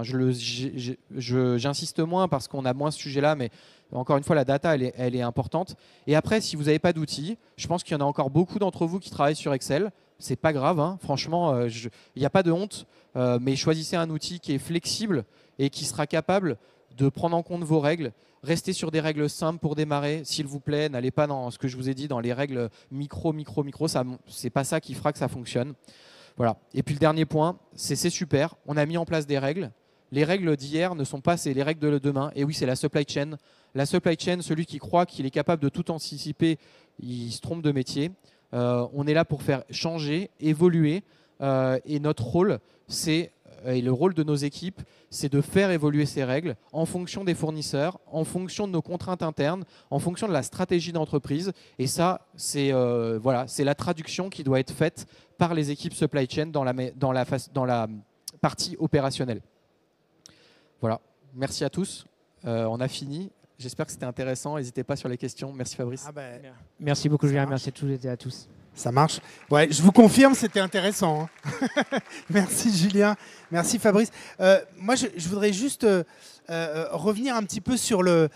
je j'insiste moins parce qu'on a moins ce sujet-là, mais encore une fois, la data, elle est, elle est importante. Et après, si vous n'avez pas d'outils, je pense qu'il y en a encore beaucoup d'entre vous qui travaillent sur Excel. C'est pas grave, hein. Franchement, il n'y a pas de honte, euh, mais choisissez un outil qui est flexible et qui sera capable de prendre en compte vos règles. Restez sur des règles simples pour démarrer, s'il vous plaît. N'allez pas dans ce que je vous ai dit, dans les règles micro, micro, micro. Ce n'est pas ça qui fera que ça fonctionne. Voilà. Et puis le dernier point, c'est super. On a mis en place des règles, les règles d'hier ne sont pas les règles de demain. Et oui, c'est la supply chain. La supply chain, celui qui croit qu'il est capable de tout anticiper, il se trompe de métier. Euh, on est là pour faire changer, évoluer. Euh, et notre rôle, c'est, et le rôle de nos équipes, c'est de faire évoluer ces règles en fonction des fournisseurs, en fonction de nos contraintes internes, en fonction de la stratégie d'entreprise. Et ça, c'est euh, voilà, c'est la traduction qui doit être faite par les équipes supply chain dans la, dans la, dans la partie opérationnelle. Voilà, merci à tous. Euh, on a fini. J'espère que c'était intéressant. N'hésitez pas sur les questions. Merci Fabrice. Ah ben, merci beaucoup Julien, marche. merci à toutes et à tous. Ça marche. Ouais, je vous confirme, c'était intéressant. Hein. Merci Julien, merci Fabrice. Euh, moi, je, je voudrais juste euh, euh, revenir un petit peu sur le,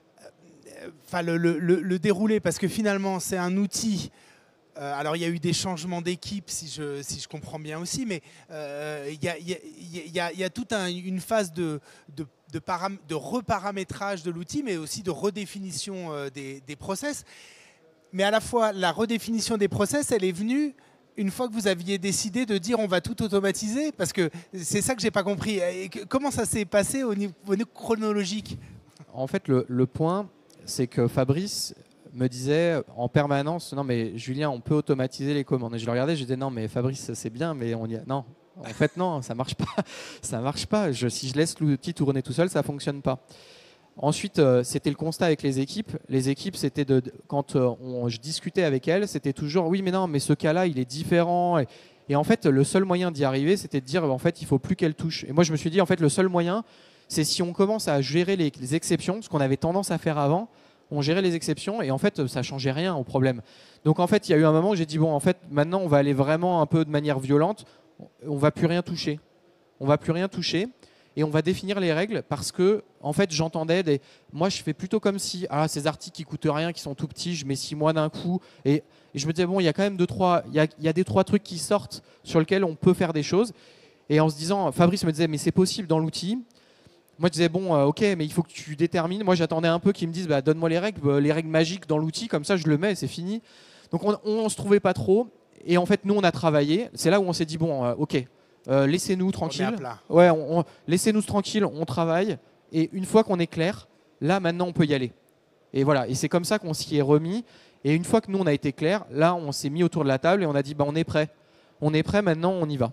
euh, le, le, le, le déroulé, parce que finalement, c'est un outil. Euh, alors, il y a eu des changements d'équipe, si je, si je comprends bien aussi, mais euh, il y, a, y, a, y, a, y a toute un, une phase de, de, de, param de reparamétrage de l'outil, mais aussi de redéfinition euh, des, des process. Mais à la fois, la redéfinition des process, elle est venue une fois que vous aviez décidé de dire on va tout automatiser, parce que c'est ça que j'ai pas compris. Et comment ça s'est passé au niveau, au niveau chronologique? En fait, le, le point, c'est que Fabrice me disait en permanence, non mais Julien, on peut automatiser les commandes. Et je le regardais, je disais non mais Fabrice, c'est bien, mais on y a... non. En fait, non, ça marche pas. Ça marche pas. Je, si je laisse l'outil tourner tout seul, ça fonctionne pas. Ensuite, euh, c'était le constat avec les équipes. Les équipes, c'était de, de, quand euh, on, je discutais avec elles, c'était toujours oui, mais non, mais ce cas-là, il est différent. Et, et en fait, le seul moyen d'y arriver, c'était de dire en fait, il faut plus qu'elle touche. Et moi, je me suis dit en fait, le seul moyen, c'est si on commence à gérer les, les exceptions, ce qu'on avait tendance à faire avant. On gérait les exceptions et en fait, ça changeait rien au problème. Donc en fait, il y a eu un moment où j'ai dit bon, en fait, maintenant, on va aller vraiment un peu de manière violente. On va plus rien toucher. On va plus rien toucher. Et on va définir les règles parce que, en fait, j'entendais des. Moi, je fais plutôt comme si, ah, ces articles qui coûtent rien, qui sont tout petits, je mets six mois d'un coup. Et, et je me disais, bon, il y a quand même deux, trois. Il y a, il y a des trois trucs qui sortent sur lesquels on peut faire des choses. Et en se disant, Fabrice me disait, mais c'est possible dans l'outil. Moi, je disais, bon, euh, ok, mais il faut que tu détermines. Moi, j'attendais un peu qu'ils me disent, bah, donne-moi les règles, bah, les règles magiques dans l'outil, comme ça, je le mets et c'est fini. Donc, on ne se trouvait pas trop. Et en fait, nous, on a travaillé. C'est là où on s'est dit, bon, euh, ok. Euh, laissez-nous tranquille. Ouais, on, on, laissez-nous tranquille, on travaille. Et une fois qu'on est clair, là, maintenant, on peut y aller. Et voilà. Et c'est comme ça qu'on s'y est remis. Et une fois que nous, on a été clair, là, on s'est mis autour de la table et on a dit, bah, on est prêt. On est prêt, maintenant, on y va.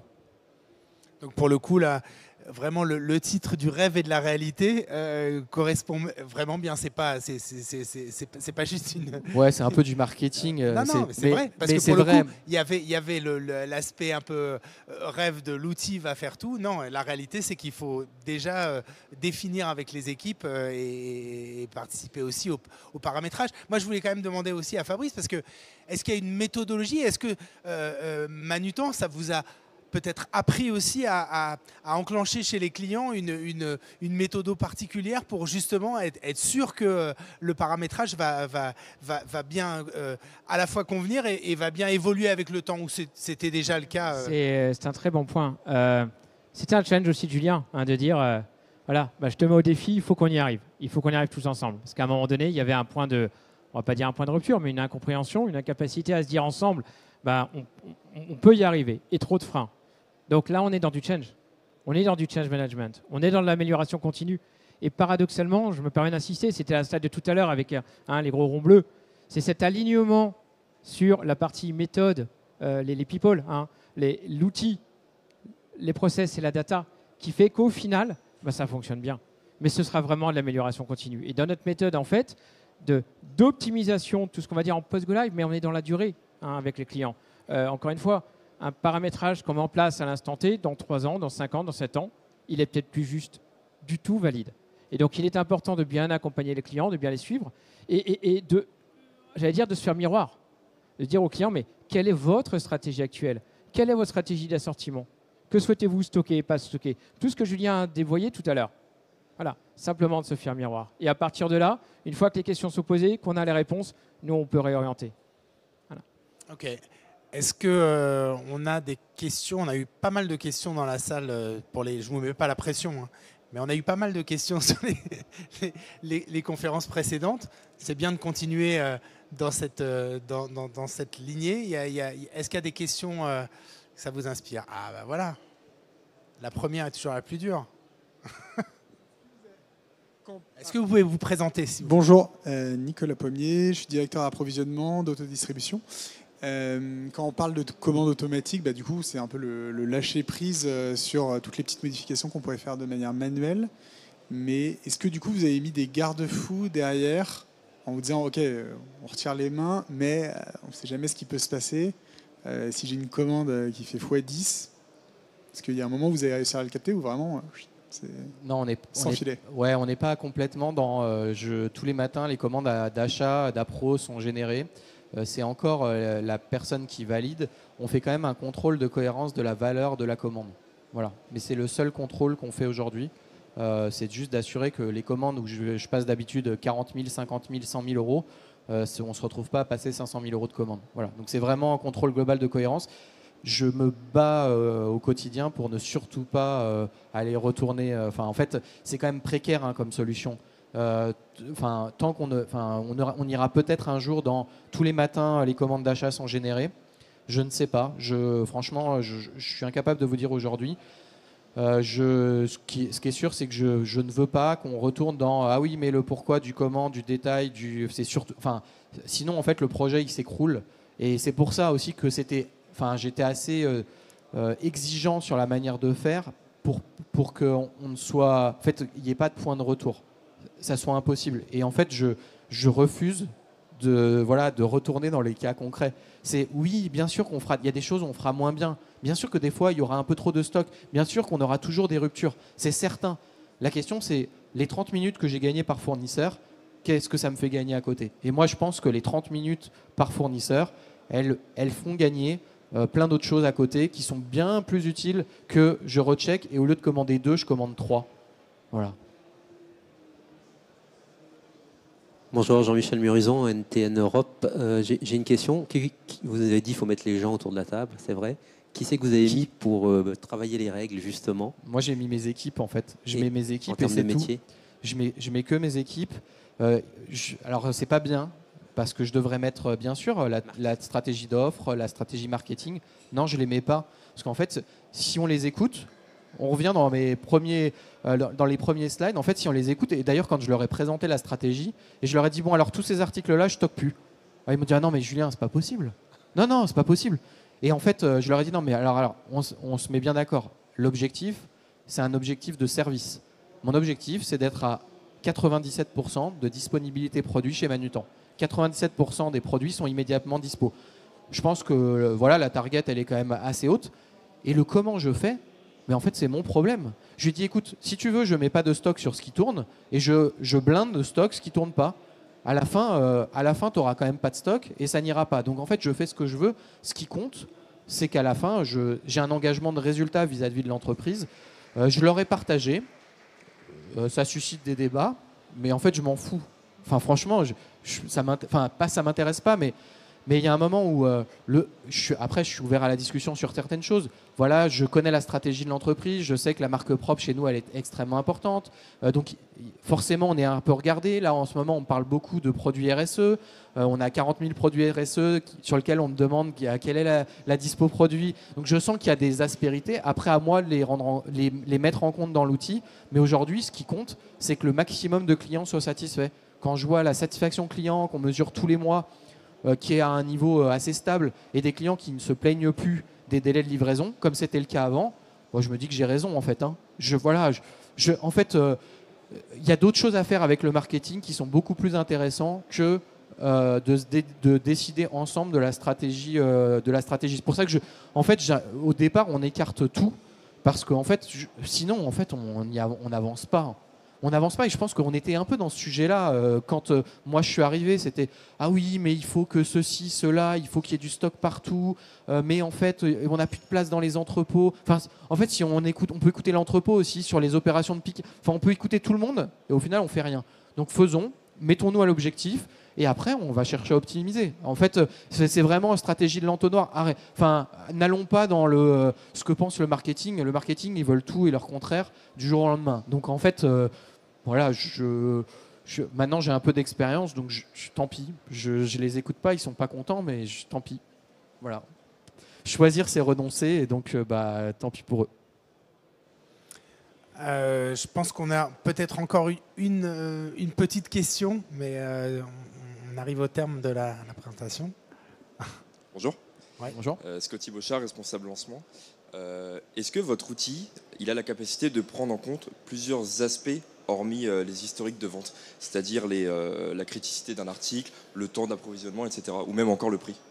Donc, pour le coup, là, vraiment, le, le titre du rêve et de la réalité euh, correspond vraiment bien. C'est pas, c'est, c'est, c'est, c'est, c'est pas juste une. Ouais, c'est un peu du marketing. Non, non, mais c'est mais, vrai. Parce mais que pour le vrai. coup, il y avait, il y avait le, le, l'aspect un peu rêve de l'outil va faire tout. Non, la réalité, c'est qu'il faut déjà euh, définir avec les équipes euh, et, et participer aussi au, au paramétrage. Moi, je voulais quand même demander aussi à Fabrice, parce que est-ce qu'il y a une méthodologie? Est-ce que euh, euh, Manutan, ça vous a peut-être appris aussi à, à, à enclencher chez les clients une, une, une méthode particulière pour justement être, être sûr que le paramétrage va, va, va, va bien euh, à la fois convenir et, et va bien évoluer avec le temps, où c'était déjà le cas euh... C'est, c'est un très bon point. Euh, c'était un challenge aussi de Julien, hein, de dire, euh, voilà, bah, je te mets au défi, il faut qu'on y arrive. Il faut qu'on y arrive tous ensemble. Parce qu'à un moment donné, il y avait un point de, on va pas dire un point de rupture, mais une incompréhension, une incapacité à se dire ensemble, bah, on, on, on peut y arriver, et trop de freins. Donc là, on est dans du change. On est dans du change management. On est dans de l'amélioration continue. Et paradoxalement, je me permets d'insister, c'était à la stade de tout à l'heure avec hein, les gros ronds bleus, c'est cet alignement sur la partie méthode, euh, les, les people, hein, les, l'outil, les process et la data, qui fait qu'au final, bah, ça fonctionne bien. Mais ce sera vraiment de l'amélioration continue. Et dans notre méthode, en fait, de, d'optimisation, tout ce qu'on va dire en post-go live, mais on est dans la durée hein, avec les clients. Euh, encore une fois, un paramétrage qu'on met en place à l'instant T, dans trois ans, dans cinq ans, dans sept ans, il est peut-être plus juste du tout valide. Et donc, il est important de bien accompagner les clients, de bien les suivre et, et, et de, j'allais dire, de se faire miroir. De dire aux clients, mais quelle est votre stratégie actuelle? Quelle est votre stratégie d'assortiment? Que souhaitez-vous stocker et pas stocker? Tout ce que Julien a dévoyé tout à l'heure. Voilà, simplement de se faire miroir. Et à partir de là, une fois que les questions sont posées, qu'on a les réponses, nous, on peut réorienter. Voilà. OK. Est-ce qu'on euh, a des questions? On a eu pas mal de questions dans la salle. Euh, pour les, je ne vous mets pas la pression, hein, mais on a eu pas mal de questions sur les, les, les, les conférences précédentes. C'est bien de continuer euh, dans, cette, euh, dans, dans, dans cette lignée. Il y a, il y a, est-ce qu'il y a des questions euh, que ça vous inspire? Ah ben voilà, la première est toujours la plus dure. Est-ce que vous pouvez vous présenter si vous... Bonjour, euh, Nicolas Pommier, je suis directeur approvisionnement d'autodistribution. Euh, quand on parle de commande automatique, bah, du coup, c'est un peu le, le lâcher prise euh, sur toutes les petites modifications qu'on pourrait faire de manière manuelle. Mais est-ce que du coup, vous avez mis des garde-fous derrière en vous disant, OK, euh, on retire les mains, mais euh, on ne sait jamais ce qui peut se passer. Euh, si j'ai une commande qui fait fois dix, est-ce qu'il y a un moment où vous avez réussi à le capter ou vraiment euh, c'est non, on est, sans on est, filet? Ouais, on n'est pas complètement dans. Euh, je, tous les matins, les commandes à- d'achat, d'appro sont générées. Euh, c'est encore euh, la personne qui valide. On fait quand même un contrôle de cohérence de la valeur de la commande. Voilà. Mais c'est le seul contrôle qu'on fait aujourd'hui. Euh, c'est juste d'assurer que les commandes où je, je passe d'habitude quarante mille, cinquante mille, cent mille euros, euh, on ne se retrouve pas à passer cinq cent mille euros de commande. Voilà. Donc c'est vraiment un contrôle global de cohérence. Je me bats euh, au quotidien pour ne surtout pas euh, aller retourner. Enfin, euh, en fait, c'est quand même précaire hein, comme solution. Euh, enfin, tant qu'on ne, enfin, on, on ira peut-être un jour dans tous les matins les commandes d'achat sont générées. Je ne sais pas. Je, franchement, je, je suis incapable de vous dire aujourd'hui. Euh, je, ce, qui, ce qui est sûr, c'est que je, je ne veux pas qu'on retourne dans ah oui, mais le pourquoi du comment, du détail, du, c'est surtout. Enfin, sinon en fait le projet il s'écroule. Et c'est pour ça aussi que c'était. Enfin, j'étais assez euh, euh, exigeant sur la manière de faire pour, pour qu'on ne soit. En fait, il n'y ait pas de point de retour. Ça soit impossible. Et en fait, je, je refuse de, voilà, de retourner dans les cas concrets. C'est oui, bien sûr qu'on fera. Il y a des choses où on fera moins bien. Bien sûr que des fois, il y aura un peu trop de stock. Bien sûr qu'on aura toujours des ruptures. C'est certain. La question, c'est les trente minutes que j'ai gagnées par fournisseur, qu'est-ce que ça me fait gagner à côté? Et moi, je pense que les trente minutes par fournisseur, elles, elles font gagner Euh, plein d'autres choses à côté qui sont bien plus utiles que je recheck et au lieu de commander deux, je commande trois. Voilà. Bonjour, Jean-Michel Murison, N T N Europe. Euh, J'ai j'ai une question. Qui, qui, vous avez dit qu'il faut mettre les gens autour de la table, c'est vrai. Qui c'est que vous avez mis pour euh, travailler les règles, justement? Moi, j'ai mis mes équipes, en fait. Je et mets mes équipes en termes et c'est de métier. tout. Je mets, je mets que mes équipes. Euh, je, alors, c'est pas bien. Parce que je devrais mettre, bien sûr, la, la stratégie d'offre, la stratégie marketing. Non, je ne les mets pas. Parce qu'en fait, si on les écoute, on revient dans, mes premiers, euh, dans les premiers slides. En fait, si on les écoute, et d'ailleurs, quand je leur ai présenté la stratégie, et je leur ai dit, bon, alors tous ces articles-là, je ne stocke plus. Alors, ils m'ont dit, ah non, mais Julien, ce n'est pas possible. Non, non, ce n'est pas possible. Et en fait, euh, je leur ai dit, non, mais alors, alors on, on se met bien d'accord. L'objectif, c'est un objectif de service. Mon objectif, c'est d'être à quatre-vingt-dix-sept pour cent de disponibilité produit chez Manutan. quatre-vingt-dix-sept pour cent des produits sont immédiatement dispo. Je pense que euh, voilà, la target, elle est quand même assez haute. Et le comment je fais, mais en fait, c'est mon problème. Je lui ai dit, écoute, si tu veux, je ne mets pas de stock sur ce qui tourne et je, je blinde de stock ce qui ne tourne pas. À la fin, euh, à la fin, tu n'auras quand même pas de stock et ça n'ira pas. Donc, en fait, je fais ce que je veux. Ce qui compte, c'est qu'à la fin, j'ai un engagement de résultat vis-à-vis de l'entreprise. Euh, je leur ai partagé. Euh, ça suscite des débats, mais en fait, je m'en fous. Enfin, franchement, je, je, ça enfin, pas ça m'intéresse pas, mais mais il y a un moment où euh, le, je, après, je suis ouvert à la discussion sur certaines choses. Voilà, je connais la stratégie de l'entreprise, je sais que la marque propre chez nous, elle est extrêmement importante. Euh, donc, forcément, on est un peu regardé. Là, en ce moment, on parle beaucoup de produits R S E. Euh, on a quarante mille produits R S E qui, sur lesquels on me demande quelle est la, la dispo produit. Donc, je sens qu'il y a des aspérités. Après, à moi de les, rendre en, les, les mettre en compte dans l'outil. Mais aujourd'hui, ce qui compte, c'est que le maximum de clients soient satisfaits. Quand je vois la satisfaction client qu'on mesure tous les mois, euh, qui est à un niveau assez stable, et des clients qui ne se plaignent plus des délais de livraison, comme c'était le cas avant, moi, je me dis que j'ai raison en fait. Hein. Je, voilà, je, je, en fait, il euh, y a d'autres choses à faire avec le marketing qui sont beaucoup plus intéressants que euh, de, de, de décider ensemble de la stratégie. Euh, de la stratégie. C'est pour ça que, je, en fait, au départ, on écarte tout parce qu'en fait, je, sinon, en fait, on n'avance pas. On n'avance pas et je pense qu'on était un peu dans ce sujet-là euh, quand euh, moi je suis arrivé, c'était ah oui mais il faut que ceci, cela, il faut qu'il y ait du stock partout, euh, mais en fait euh, on n'a plus de place dans les entrepôts. Enfin, en fait si on écoute, on peut écouter l'entrepôt aussi sur les opérations de pic. Enfin on peut écouter tout le monde et au final on fait rien. Donc faisons, mettons-nous à l'objectif et après on va chercher à optimiser. En fait c'est vraiment une stratégie de l'entonnoir. Enfin n'allons pas dans le euh, ce que pense le marketing. Le marketing ils veulent tout et leur contraire du jour au lendemain. Donc en fait euh, Voilà, je, je, maintenant j'ai un peu d'expérience, donc je, je, tant pis. Je ne les écoute pas, ils sont pas contents, mais je, tant pis. Voilà. Choisir, c'est renoncer, et donc euh, bah, tant pis pour eux. Euh, je pense qu'on a peut-être encore une, euh, une petite question, mais euh, on, on arrive au terme de la, la présentation. Bonjour. Ouais. Bonjour. Euh, Scotty Bochard, responsable lancement. Euh, Est-ce que votre outil, il a la capacité de prendre en compte plusieurs aspects hormis euh, les historiques de vente, c'est-à-dire les, euh, la criticité d'un article, le temps d'approvisionnement, et cetera, ou même encore le prix?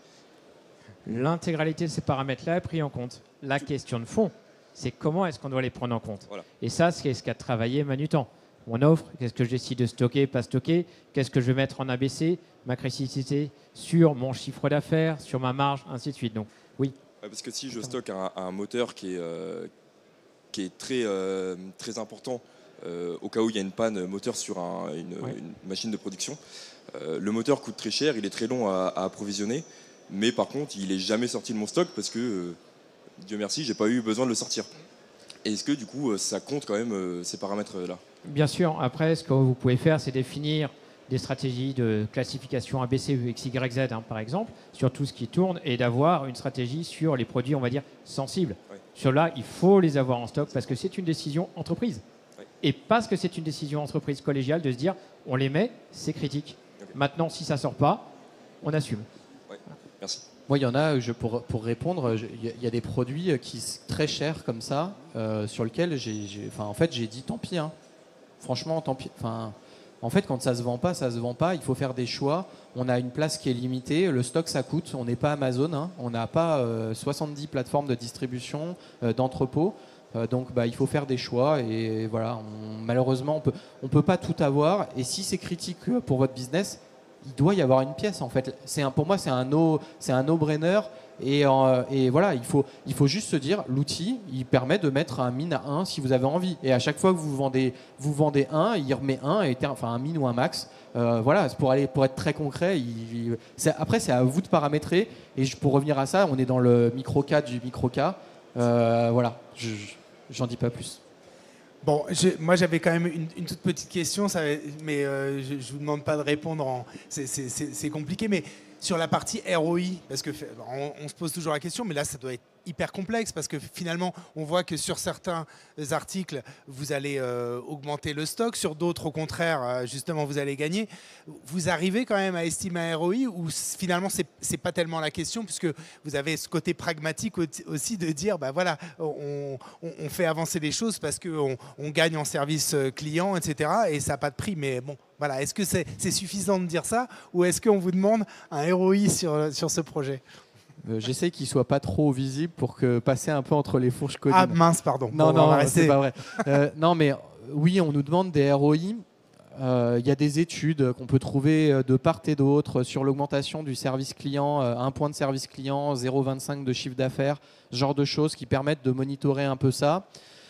L'intégralité de ces paramètres-là est prise en compte. La question de fond, c'est comment est-ce qu'on doit les prendre en compte. Voilà. Et ça, c'est ce qu'a travaillé Manutan. Mon offre, qu'est-ce que je décide de stocker, pas stocker, qu'est-ce que je vais mettre en A B C, ma criticité sur mon chiffre d'affaires, sur ma marge, ainsi de suite. Donc, oui. Ouais, parce que si je stocke un, un moteur qui est, euh, qui est très, euh, très important, euh, au cas où il y a une panne moteur sur un, une, Ouais. une machine de production, euh, le moteur coûte très cher, il est très long à, à approvisionner, mais par contre, il n'est jamais sorti de mon stock parce que, euh, Dieu merci, j'ai pas eu besoin de le sortir. Et est-ce que du coup, ça compte quand même euh, ces paramètres-là? Bien sûr, après, ce que vous pouvez faire, c'est définir des stratégies de classification A B C, X, Y, Z, hein, par exemple, sur tout ce qui tourne, et d'avoir une stratégie sur les produits, on va dire, sensibles. Oui. Sur là, il faut les avoir en stock parce que c'est une décision entreprise. Oui. Et parce que c'est une décision entreprise collégiale de se dire, on les met, c'est critique. Ok. Maintenant, si ça ne sort pas, on assume. Merci. Moi, il y en a, je, pour, pour répondre, je- il y, a- il y a des produits qui sont très chers comme ça, euh, sur lesquels j'ai, j'ai- enfin, en fait, j'ai dit tant pis. Hein. Franchement, tant pis. Enfin, en fait, quand ça se vend pas, ça se vend pas. Il faut faire des choix. On a une place qui est limitée. Le stock, ça coûte. On n'est pas Amazon. Hein. On n'a pas euh, soixante-dix plateformes de distribution, euh, d'entrepôt. Euh, donc, bah, il faut faire des choix. Et voilà, on- malheureusement, on peut, on peut pas tout avoir. Et si c'est critique pour votre business, il doit y avoir une pièce en fait. C'est un, pour moi, c'est un no, c'est un no-brainer. Et, euh, et voilà, il faut, il faut juste se dire, l'outil, il permet de mettre un min à un si vous avez envie. Et à chaque fois que vous vendez, vous vendez un, il remet un, et ter- enfin un min ou un max. Euh, voilà, c'est pour aller, pour être très concret. Il, il- c'est- après, c'est à vous de paramétrer. Et je- pour revenir à ça, on est dans le micro-cas du micro-cas. Euh, voilà, je, je- j'en dis pas plus. Bon, je- moi j'avais quand même une, une toute petite question, ça, mais euh, je ne vous demande pas de répondre, en, c'est, c'est- c'est- c'est compliqué, mais sur la partie R O I, parce que on, on se pose toujours la question, mais là ça doit être hyper complexe, parce que finalement on voit que sur certains articles, vous allez euh, augmenter le stock, sur d'autres au contraire, euh, justement vous allez gagner. Vous arrivez quand même à estimer un R O I, ou finalement c'est, c'est pas tellement la question, puisque vous avez ce côté pragmatique aussi de dire, bah voilà, on, on, on fait avancer les choses parce qu'on on gagne en service client, et cetera. Et ça n'a pas de prix. Mais bon, voilà. Est-ce que c'est, c'est suffisant de dire ça, ou est-ce qu'on vous demande un R O I sur, sur ce projet? Euh, j'essaie qu'il soit pas trop visible pour que passer un peu entre les fourches codines. Ah mince, pardon. Non, Bon, on va non, rester- c'est pas vrai. Euh, non, mais euh, oui, on nous demande des R O I. Euh, Il y a des études qu'on peut trouver euh, de part et d'autre sur l'augmentation du service client, euh, un point de service client, zéro virgule vingt-cinq de chiffre d'affaires, ce genre de choses qui permettent de monitorer un peu ça.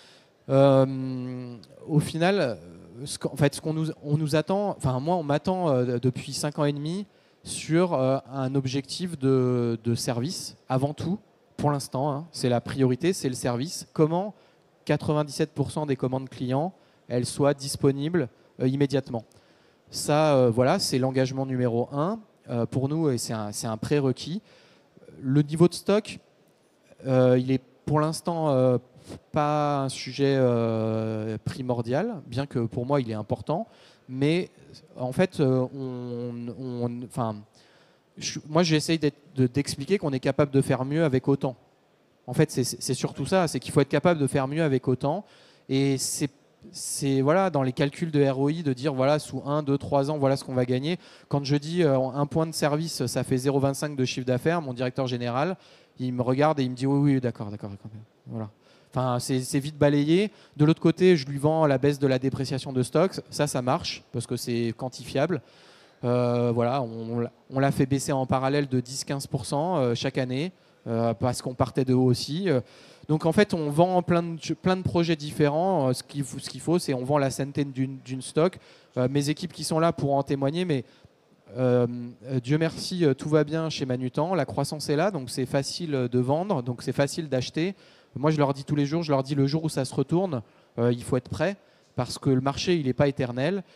Euh, au final, ce qu'en- en fait, ce qu'on nous, on nous attend, enfin moi, on m'attend euh, depuis cinq ans et demi sur euh, un objectif de, de service avant tout. Pour l'instant, hein, c'est la priorité, c'est le service. Comment quatre-vingt-dix-sept pour cent des commandes clients, elles soient disponibles euh, immédiatement. Ça, euh, voilà, c'est l'engagement numéro un euh, pour nous et c'est un, c'est un prérequis. Le niveau de stock, euh, il est pour l'instant euh, pas un sujet euh, primordial, bien que pour moi il est important. Mais en fait, euh, on, on- enfin, je- moi j'essaye d'être- de- d'expliquer qu'on est capable de faire mieux avec autant. En fait, c'est c'est surtout ça, c'est qu'il faut être capable de faire mieux avec autant. Et c'est c'est, voilà, dans les calculs de R O I de dire voilà, sous un, deux, trois ans, voilà ce qu'on va gagner. Quand je dis euh, un point de service, ça fait zéro virgule vingt-cinq de chiffre d'affaires, mon directeur général, il me regarde et il me dit oui, oui, d'accord, d'accord, d'accord. Voilà. Enfin, c'est c'est vite balayé. De l'autre côté, je lui vends la baisse de la dépréciation de stocks. Ça, ça marche parce que c'est quantifiable. Euh, voilà, on, l'a- on l'a fait baisser en parallèle de dix à quinze pour cent euh, chaque année euh, parce qu'on partait de haut aussi. Euh, donc en fait, on vend plein de, plein de projets différents. Euh, ce qu'il faut, ce qu'il faut, c'est on vend la centaine d'une, d'une stock. Euh, mes équipes qui sont là pourront en témoigner, mais euh, euh, Dieu merci, euh, tout va bien chez Manutan. La croissance est là, donc c'est facile de vendre, donc c'est facile d'acheter. Moi, je leur dis tous les jours, je leur dis le jour où ça se retourne, euh, il faut être prêt parce que le marché, il n'est pas éternel.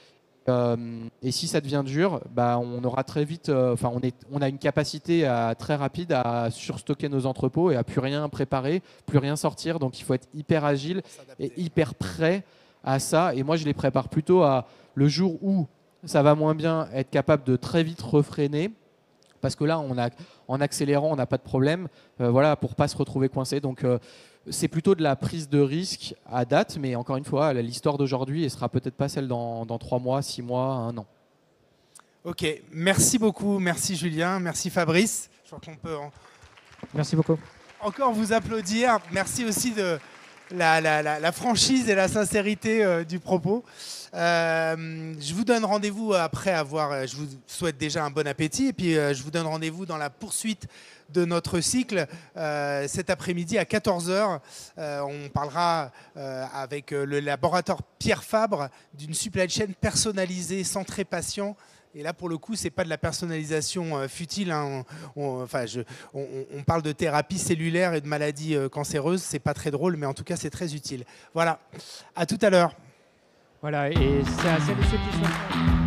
Euh, et si ça devient dur, bah, on aura très vite, enfin, euh, on, est, on a une capacité à, très rapide à surstocker nos entrepôts et à plus rien préparer, plus rien sortir. Donc il faut être hyper agile et hyper prêt à ça. Et moi, je les prépare plutôt à le jour où ça va moins bien, être capable de très vite refréner. Parce que là, on a, en accélérant, on n'a pas de problème, euh, voilà, pour ne pas se retrouver coincé. Donc, euh, c'est plutôt de la prise de risque à date, mais encore une fois, l'histoire d'aujourd'hui ne sera peut-être pas celle dans, dans trois mois, six mois, un an. Ok, merci beaucoup, merci Julien, merci Fabrice. Je crois qu'on peut en... Merci beaucoup. encore vous applaudir. Merci aussi de la, la, la, la franchise et la sincérité euh, du propos. Euh, je vous donne rendez-vous après avoir, je vous souhaite déjà un bon appétit et puis euh, je vous donne rendez-vous dans la poursuite de notre cycle euh, cet après-midi à quatorze heures. Euh, on parlera euh, avec le laboratoire Pierre Fabre d'une supply chain personnalisée, centrée patient. Et là, pour le coup, ce n'est pas de la personnalisation euh, futile. Hein. On, on, enfin, je, on, on parle de thérapie cellulaire et de maladies euh, cancéreuses. Ce n'est pas très drôle, mais en tout cas, c'est très utile. Voilà. À tout à l'heure. Voilà, et c'est à celles et ceux qui sont...